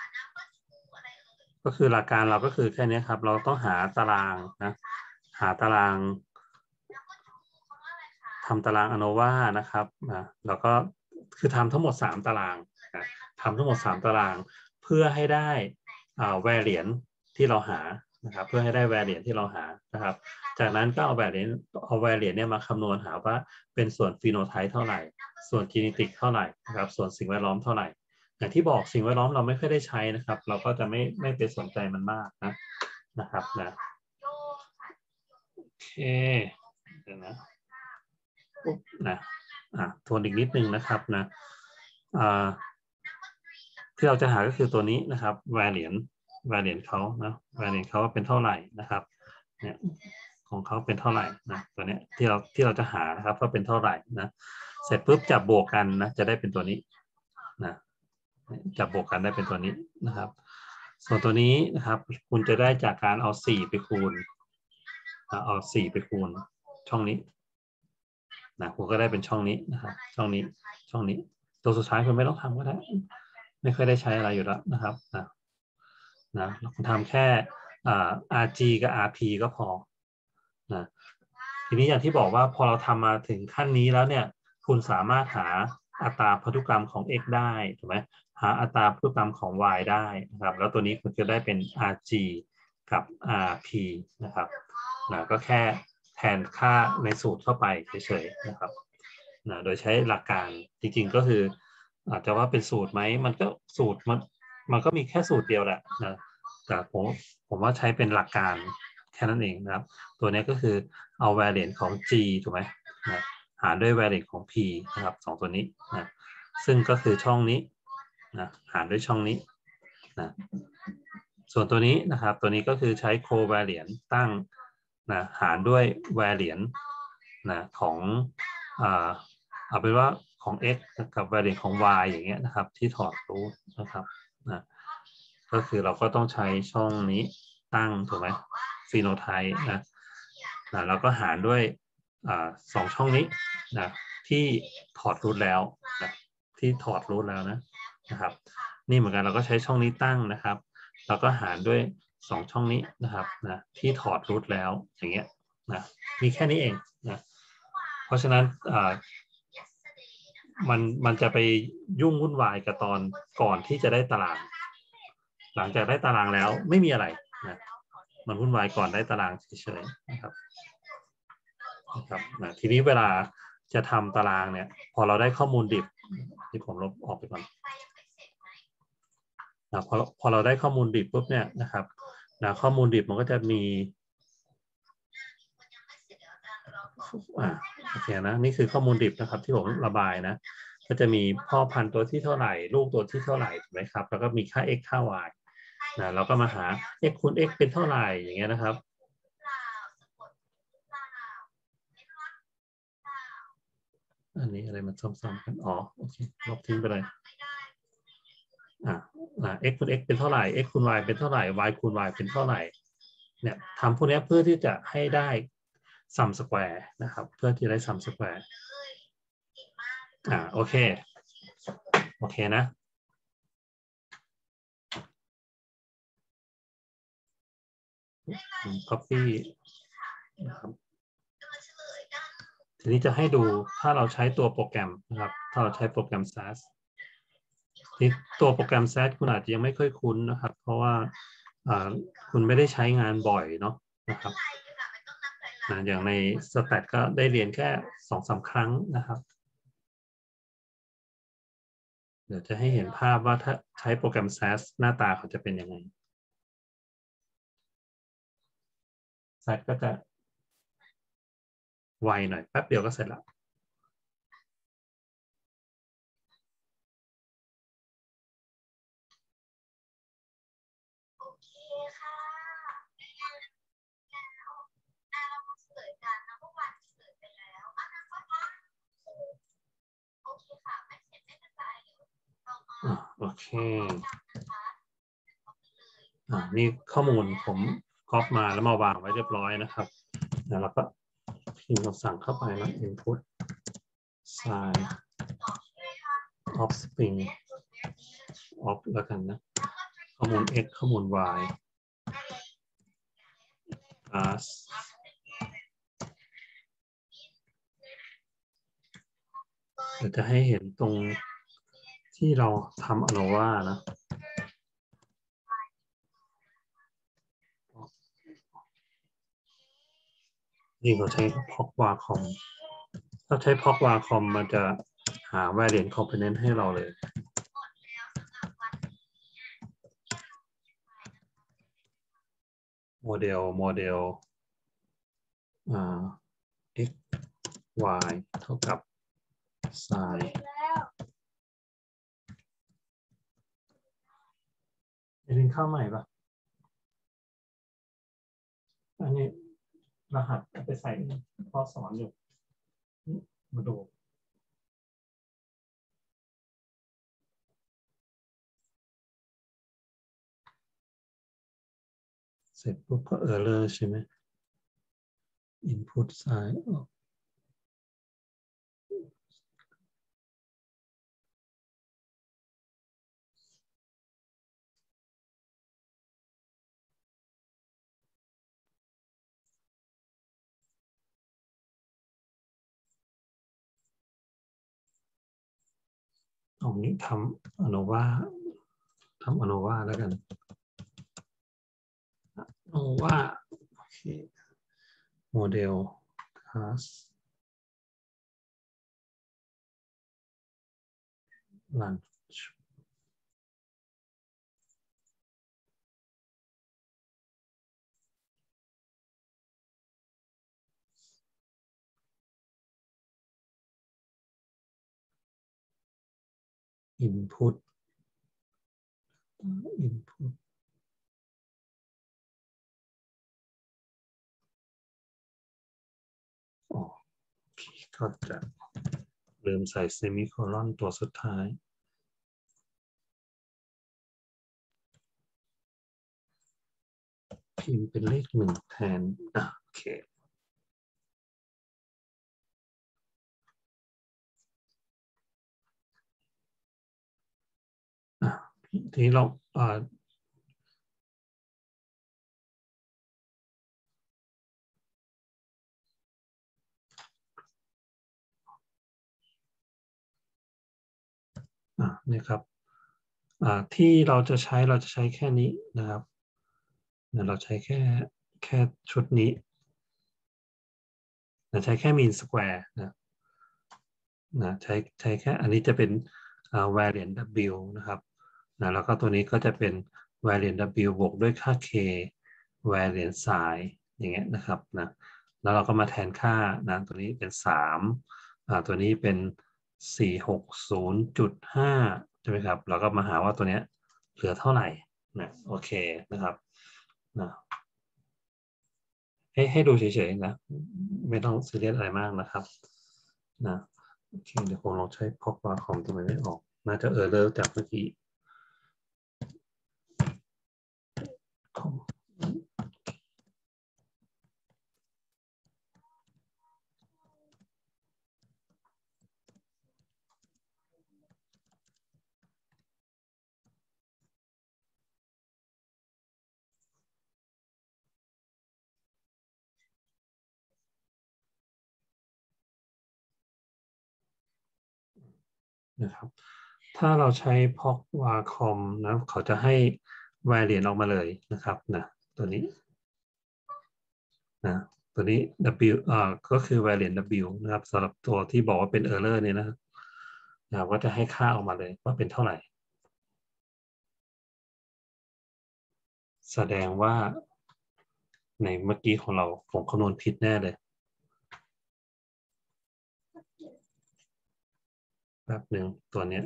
ก็คือหลักการเราก็คือแค่นี้ครับเราต้องหาตารางนะหาตารางทำตารางอโนวานะครับนะแล้วก็คือทำทั้งหมดสามตารางนะทำทั้งหมดสามตารางเพื่อให้ได้อ่า variance ที่เราหานะครับเพื่อให้ได้ variance ที่เราหานะครับจากนั้นก็เอา variance เอา variance เนี่ยมาคำนวณหาว่าเป็นส่วน phenotype เท่าไหร่ส่วน genetic เท่าไหร่นะครับส่วนสิ่งแวดล้อมเท่าไหร่อย่างที่บอกสิ่งแวดล้อมเราไม่ค่อยได้ใช้นะครับเราก็จะไม่ไม่ไปสนใจมันมากนะนะครับนะโอเคเดี๋ยวนะปุ๊บนะอ่ะทวนอีกนิดนึงนะครับนะอ่าที่เราจะหาก็คือตัวนี้นะครับ variance variance เขานะ variance เขาเป็นเท่าไหร่นะครับเนี่ยของเขาเป็นเท่าไหร่นะตัวเนี้ยที่เราที่เราจะหานะครับว่าเป็นเท่าไหร่นะเสร็จปุ๊บจับบวกกันนะจะได้เป็นตัวนี้นะจับบวกกันได้เป็นตัวนี้นะครับส่วนตัวนี้นะครับคุณจะได้จากการเอาสี่ไปคูณเอาสี่ไปคูณช่องนี้นะคุณก็ได้เป็นช่องนี้นะครับช่องนี้ช่องนี้ตัวสุดท้ายคุณไม่ต้องทำก็ได้ไม่ค่อยได้ใช้อะไรอยู่แล้วนะครับนะนะคุณทำแค่อ่า อาร์ จี กับ อาร์ พี ก็พอนะทีนี้อย่างที่บอกว่าพอเราทำมาถึงขั้นนี้แล้วเนี่ยคุณสามารถหาอัตราพันธุกรรมของ x ได้ถูกไหมหาอัตราพันธุกรรมของ y ได้นะครับแล้วตัวนี้คุณจะได้เป็น อาร์ จี กับ อาร์ พี นะครับนะก็แค่แทนค่าในสูตรเข้าไปเฉยๆนะครับนะโดยใช้หลักการจริงๆก็คืออาจจะว่าเป็นสูตรไหมมันก็สูตรมันมันก็มีแค่สูตรเดียวแหละนะแต่ผมผมว่าใช้เป็นหลักการแค่นั้นเองนะครับตัวนี้ก็คือเอา variance ของ g ถูกไหมนะหารด้วย variance ของ p นะครับสองตัวนี้นะซึ่งก็คือช่องนี้นะหารด้วยช่องนี้นะส่วนตัวนี้นะครับตัวนี้ก็คือใช้ covariance ตั้งนะหารด้วย variance นะของอ่าเอาเป็นว่าของ x กับ variance ของ y อย่างเงี้ยนะครับที่ถอดรูทนะครับนะก็คือเราก็ต้องใช้ช่องนี้ตั้งถูกไหมฟีโนไทป์นะนะเราก็หารด้วยอ่าสองช่องนี้นะที่ถอดรูทแล้วนะที่ถอดรูทแล้วนะนะครับนี่เหมือนกันเราก็ใช้ช่องนี้ตั้งนะครับแล้วก็หารด้วยสองช่องนี้นะครับนะที่ถอดรูทแล้วอย่างเงี้ยนะมีแค่นี้เองนะเพราะฉะนั้นอ่ามันมันจะไปยุ่งวุ่นวายกับตอนก่อนที่จะได้ตารางหลังจากได้ตารางแล้วไม่มีอะไรนะมันวุ่นวายก่อนได้ตารางเฉยๆนะครับนะครับนะทีนี้เวลาจะทำตารางเนี่ยพอเราได้ข้อมูลดิบที่ผมลบออกไปก่อนนะพอพอเราได้ข้อมูลดิบปุ๊บเนี่ยนะครับนะข้อมูลดิบมันก็จะมีอ่าโอเคนะนี่คือข้อมูลดิบนะครับที่ผมระบายนะก็จะมีพ่อพันธุ์ตัวที่เท่าไหร่ลูกตัวที่เท่าไหร่ถูกไหมครับแล้วก็มีค่า x ค่า y นะเราก็มาหา x คูณ x เป็นเท่าไหร่อย่างเงี้ยนะครับอันนี้อะไรมันซ้ำๆกันอ๋อโอเคลบทิ้งไปเลยอ่าอ่า x คูณ x เป็นเท่าไหร่ x คูณ y เป็นเท่าไหร่ y คูณ y เป็นเท่าไหร่เนี่ยทำพวกนี้เพื่อที่จะให้ได้ซัมสแควร์นะครับเพื่อที่ได้ซัมสแควร์อ่าโอเคโอเคนะผม copy นะครับทีนี้จะให้ดูถ้าเราใช้ตัวโปรแกรมนะครับถ้าเราใช้โปรแกรม ซัส ที่ตัวโปรแกรม ซัส คุณอาจจะยังไม่ค่อยคุ้นนะครับเพราะว่าคุณไม่ได้ใช้งานบ่อยเนาะนะครับอย่างในสแตทก็ได้เรียนแค่สองสามครั้งนะครับเดี๋ยวจะให้เห็นภาพว่าถ้าใช้โปรแกรม ซัส หน้าตาเขาจะเป็นยังไง ซัส ก็จะไวหน่อยแป๊บเดียวก็เสร็จแล้วโอเคค่ะอ่าเรามาเฉลยกันนะเมื่อวานเฉลยไปแล้วอ่ะนะก็ได้โอเคค่ะไม่เสร็จไม่เป็นไรเรามาอ่าโอเคอ่านี่ข้อมูลผมก๊อปมาแล้วมาวางไว้เรียบร้อยนะครับแล้วก็พิมพ์คำสั่งเข้าไปนะ input size of string of แล้วกันนะข้อมูล x ข้อมูล y plus เดี๋ยวจะให้เห็นตรงที่เราทำ ANOVA นะนี่เราใช้ POC-Wacom ถ้าใช้ POC-Wacom มันจะหา variant component ให้เราเลยโมเดลโมเดลอ่า x y เท่ากับ sin จะดึงเข้าใหม่ปะอันนี้รหัสไปใส่ข้อสอนอยู่มาดูเสร็จปุ๊บก็ error ใช่ไหม input sizeตรงนี้ทำ ANOVA ทำ ANOVA แล้วกัน ANOVA โอเคโมเดล class lunch input input อ๋อก็จะลืมใส่เซมิโคลอนตัวสุดท้ายพิมพ์เป็นเลขหนึ่งแทนอ่ะโอเคอ่ะทีนี้เราอ่าอ่ะนี่ครับอ่าที่เราจะใช้เราจะใช้แค่นี้นะครับเนี่ยเราใช้แค่แค่ชุดนี้นะใช้แค่ mean square นะนะใช้ใช้แค่อันนี้จะเป็นอ่า variance w นะครับนะแล้วก็ตัวนี้ก็จะเป็น variance w บวกด้วยค่า k variance psi อย่างเงี้ยนะครับนะแล้วเราก็มาแทนค่านะตัวนี้เป็นสามอ่าตัวนี้เป็นสี่หกศูนย์จุดห้าใช่ไหมครับเราก็มาหาว่าตัวเนี้ยเหลือเท่าไหร่นะโอเคนะครับนะให้ให้ดูเฉยๆนะไม่ต้องซีเรียสอะไรมากนะครับนะโอเคเดี๋ยวผมลองใช้พอกวาคอมตัวไม่ออกน่าจะเออร์เลอร์จากเมื่อกี้นะครับถ้าเราใช้พอกวาคอมนะเขาจะให้ variant ออกมาเลยนะครับนะตัวนี้นะตัวนี้ W อ่าก็คือ variant W นะครับสำหรับตัวที่บอกว่าเป็น error เนี่ยนะนะครับก็จะให้ค่าออกมาเลยว่าเป็นเท่าไหร่แสดงว่าในเมื่อกี้ของเราผมคำนวณผิดแน่เลยแป๊บหนึ่งตัวเนี้ย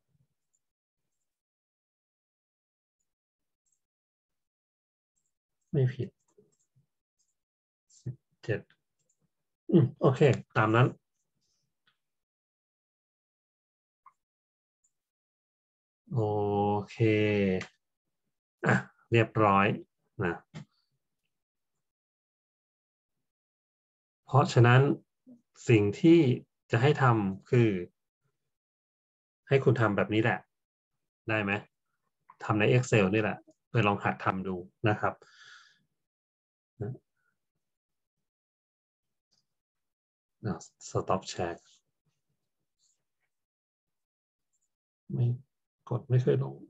ไม่ผิดเจ็ดอืมโอเคตามนั้นโอเคอ่ะเรียบร้อยนะเพราะฉะนั้นสิ่งที่จะให้ทำคือให้คุณทำแบบนี้แหละได้ไหมทำใน Excel นี่แหละไปลองหัดทำดูนะครับนะ stop share ไม่กดไม่เคยลง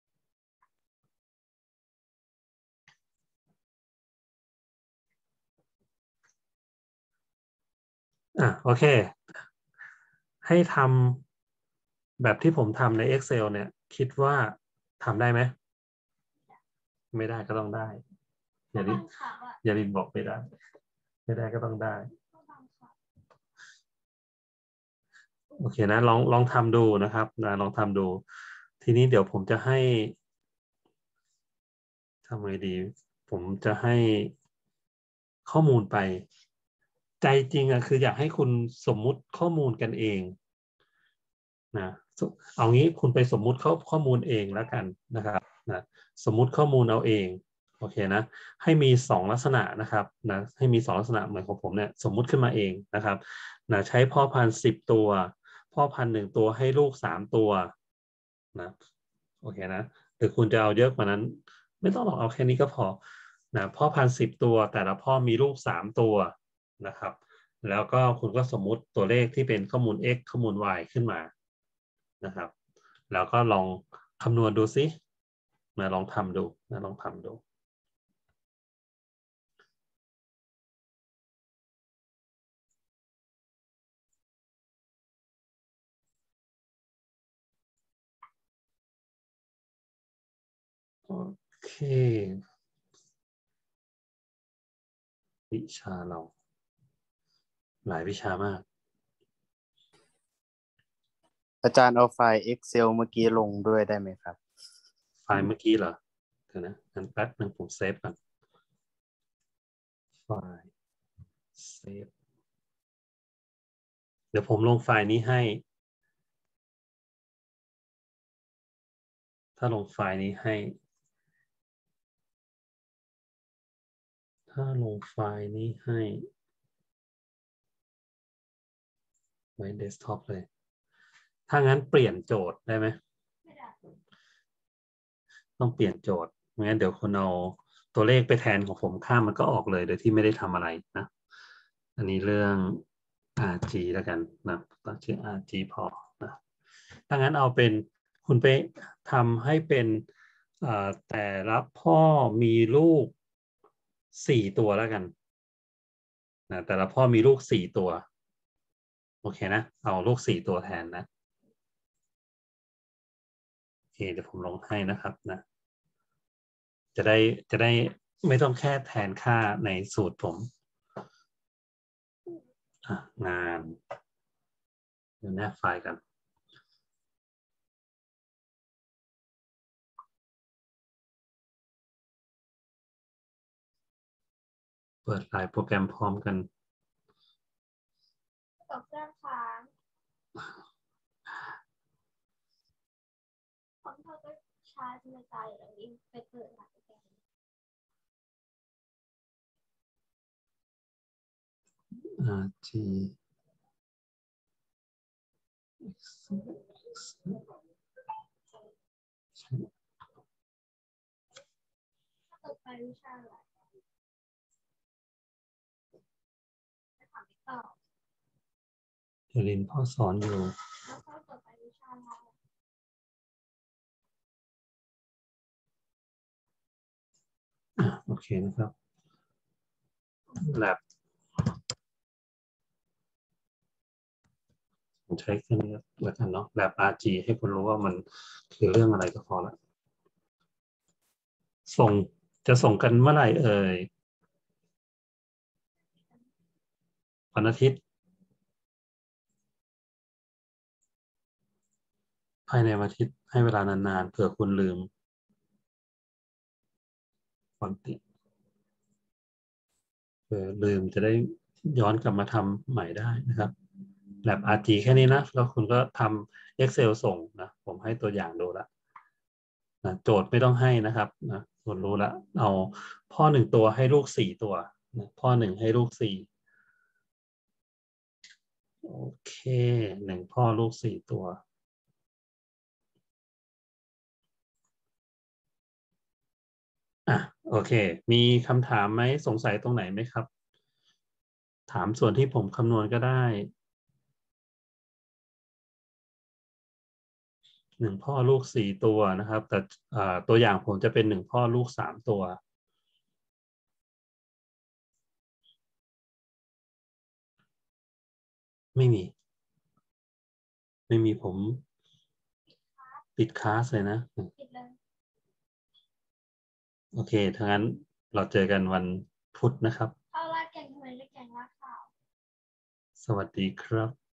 อ่ะโอเคให้ทำแบบที่ผมทำใน Excel เนี่ยคิดว่าทำได้ไหมไม่ได้ก็ต้องได้อย่าลิอย่าลินบอกไม่ได้ไม่ได้ก็ต้องได้โอเคนะลองลองทำดูนะครับนะลองทำดูทีนี้เดี๋ยวผมจะให้ทำไงดีผมจะให้ข้อมูลไปใจจริงอะคืออยากให้คุณสมมุติข้อมูลกันเองนะเอางี้คุณไปสมมุติข้อข้อมูลเองแล้วกันนะครับนะสมมุติข้อมูลเอาเองโอเคนะให้มีสองลักษณะนะครับนะให้มีสองลักษณะเหมือนของผมเนี่ยสมมุติขึ้นมาเองนะครับนะใช้พ่อพันธุ์สิบตัวพ่อพันธุ์หนึ่งตัวให้ลูกสามตัวนะโอเคนะหรือคุณจะเอาเยอะกว่านั้นไม่ต้องหรอกเอาแค่นี้ก็พอนะพ่อพันธุ์สิบตัวแต่ละพ่อมีลูกสามตัวนะครับแล้วก็คุณก็สมมุติตัวเลขที่เป็นข้อมูล x ข้อมูล y ขึ้นมานะครับแล้วก็ลองคำนวณดูซิมาลองทำดูนะลองทำดูโอเควิชาเราหลายวิชามากอาจารย์เอาไฟล์ Excel เมื่อกี้ลงด้วยได้ไหมครับไฟล์เมื่อกี้เหรอเดี๋ยวนะงั้นแป๊บนึงผมเซฟก่อนไฟล์เซฟเดี๋ยวผมลงไฟล์นี้ให้ ถ้าลงไฟล์นี้ให้ ถ้าลงไฟล์นี้ให้ ไว้เดสก์ท็อปเลย ถ้างั้นเปลี่ยนโจทย์ได้ไหมไม่ได้ต้องเปลี่ยนโจทย์ไม่งั้นเดี๋ยวคุณเอาตัวเลขไปแทนของผมข้ามมันก็ออกเลยโดยที่ไม่ได้ทำอะไรนะ อันนี้เรื่อง อาร์ จี แล้วกันนะตั้งชื่อ อาร์ จี พอนะถ้างั้นเอาเป็นคุณไปทำให้เป็นแต่ละพ่อมีลูกสี่ตัวแล้วกันนะแต่ละพ่อมีลูกสี่ตัวโอเคนะเอาลูกสี่ตัวแทนนะโอเคเดี๋ยวผมลงให้นะครับนะจะได้จะได้ไม่ต้องแค่แทนค่าในสูตรผมงานเดี๋ยวแนบไฟล์กันเปิดหลายโปรแกรมพร้อมกันตกเครื่องค้างคอมพิวเตอร์ก็ชาร์จไม่ตายแล้วยิ่งไปเปิดหลายโปรแกรมอาร์ จีถ้าเปิดไปวิชาอะไรจะถามไม่ตอบเดี๋ยวลินพ่อสอนอยู่แล้วก็เปิดไปวิชาอะไรอ่ะโอเคนะครับ lab ผมใช้แค่นี้แล้วกันเนาะ lab อาร์ จี ให้คุณรู้ว่ามันคือเรื่องอะไรก็พอละส่งจะส่งกันเมื่อไหร่เอ่ยวันอาทิตย์ภายในวันอาทิตย์ให้เวลานานๆเผื่อคุณลืมวันติเผื่อลืมจะได้ย้อนกลับมาทำใหม่ได้นะครับ lab อาร์ จี แค่นี้นะแล้วคุณก็ทำ Excel ส่งนะผมให้ตัวอย่างดูแล้วนะโจทย์ไม่ต้องให้นะครับนะคุณรู้แล้วเอาพ่อหนึ่งตัวให้ลูกสี่ตัวนะพ่อหนึ่งให้ลูกสี่โอเคหนึ่งพ่อลูกสี่ตัวอ่ะโอเคมีคำถามไหมสงสัยตรงไหนไหมครับถามส่วนที่ผมคำนวณก็ได้หนึ่งพ่อลูกสี่ตัวนะครับแต่ตัวอย่างผมจะเป็นหนึ่งพ่อลูกสามตัวไม่มีไม่มีผมปิดคลาสเลยนะปิดเลยโอเคถ้างั้นเราเจอกันวันพุธนะครับเข้าลาดแกงทำไมเรียกแกงลาดข้าวสวัสดีครับ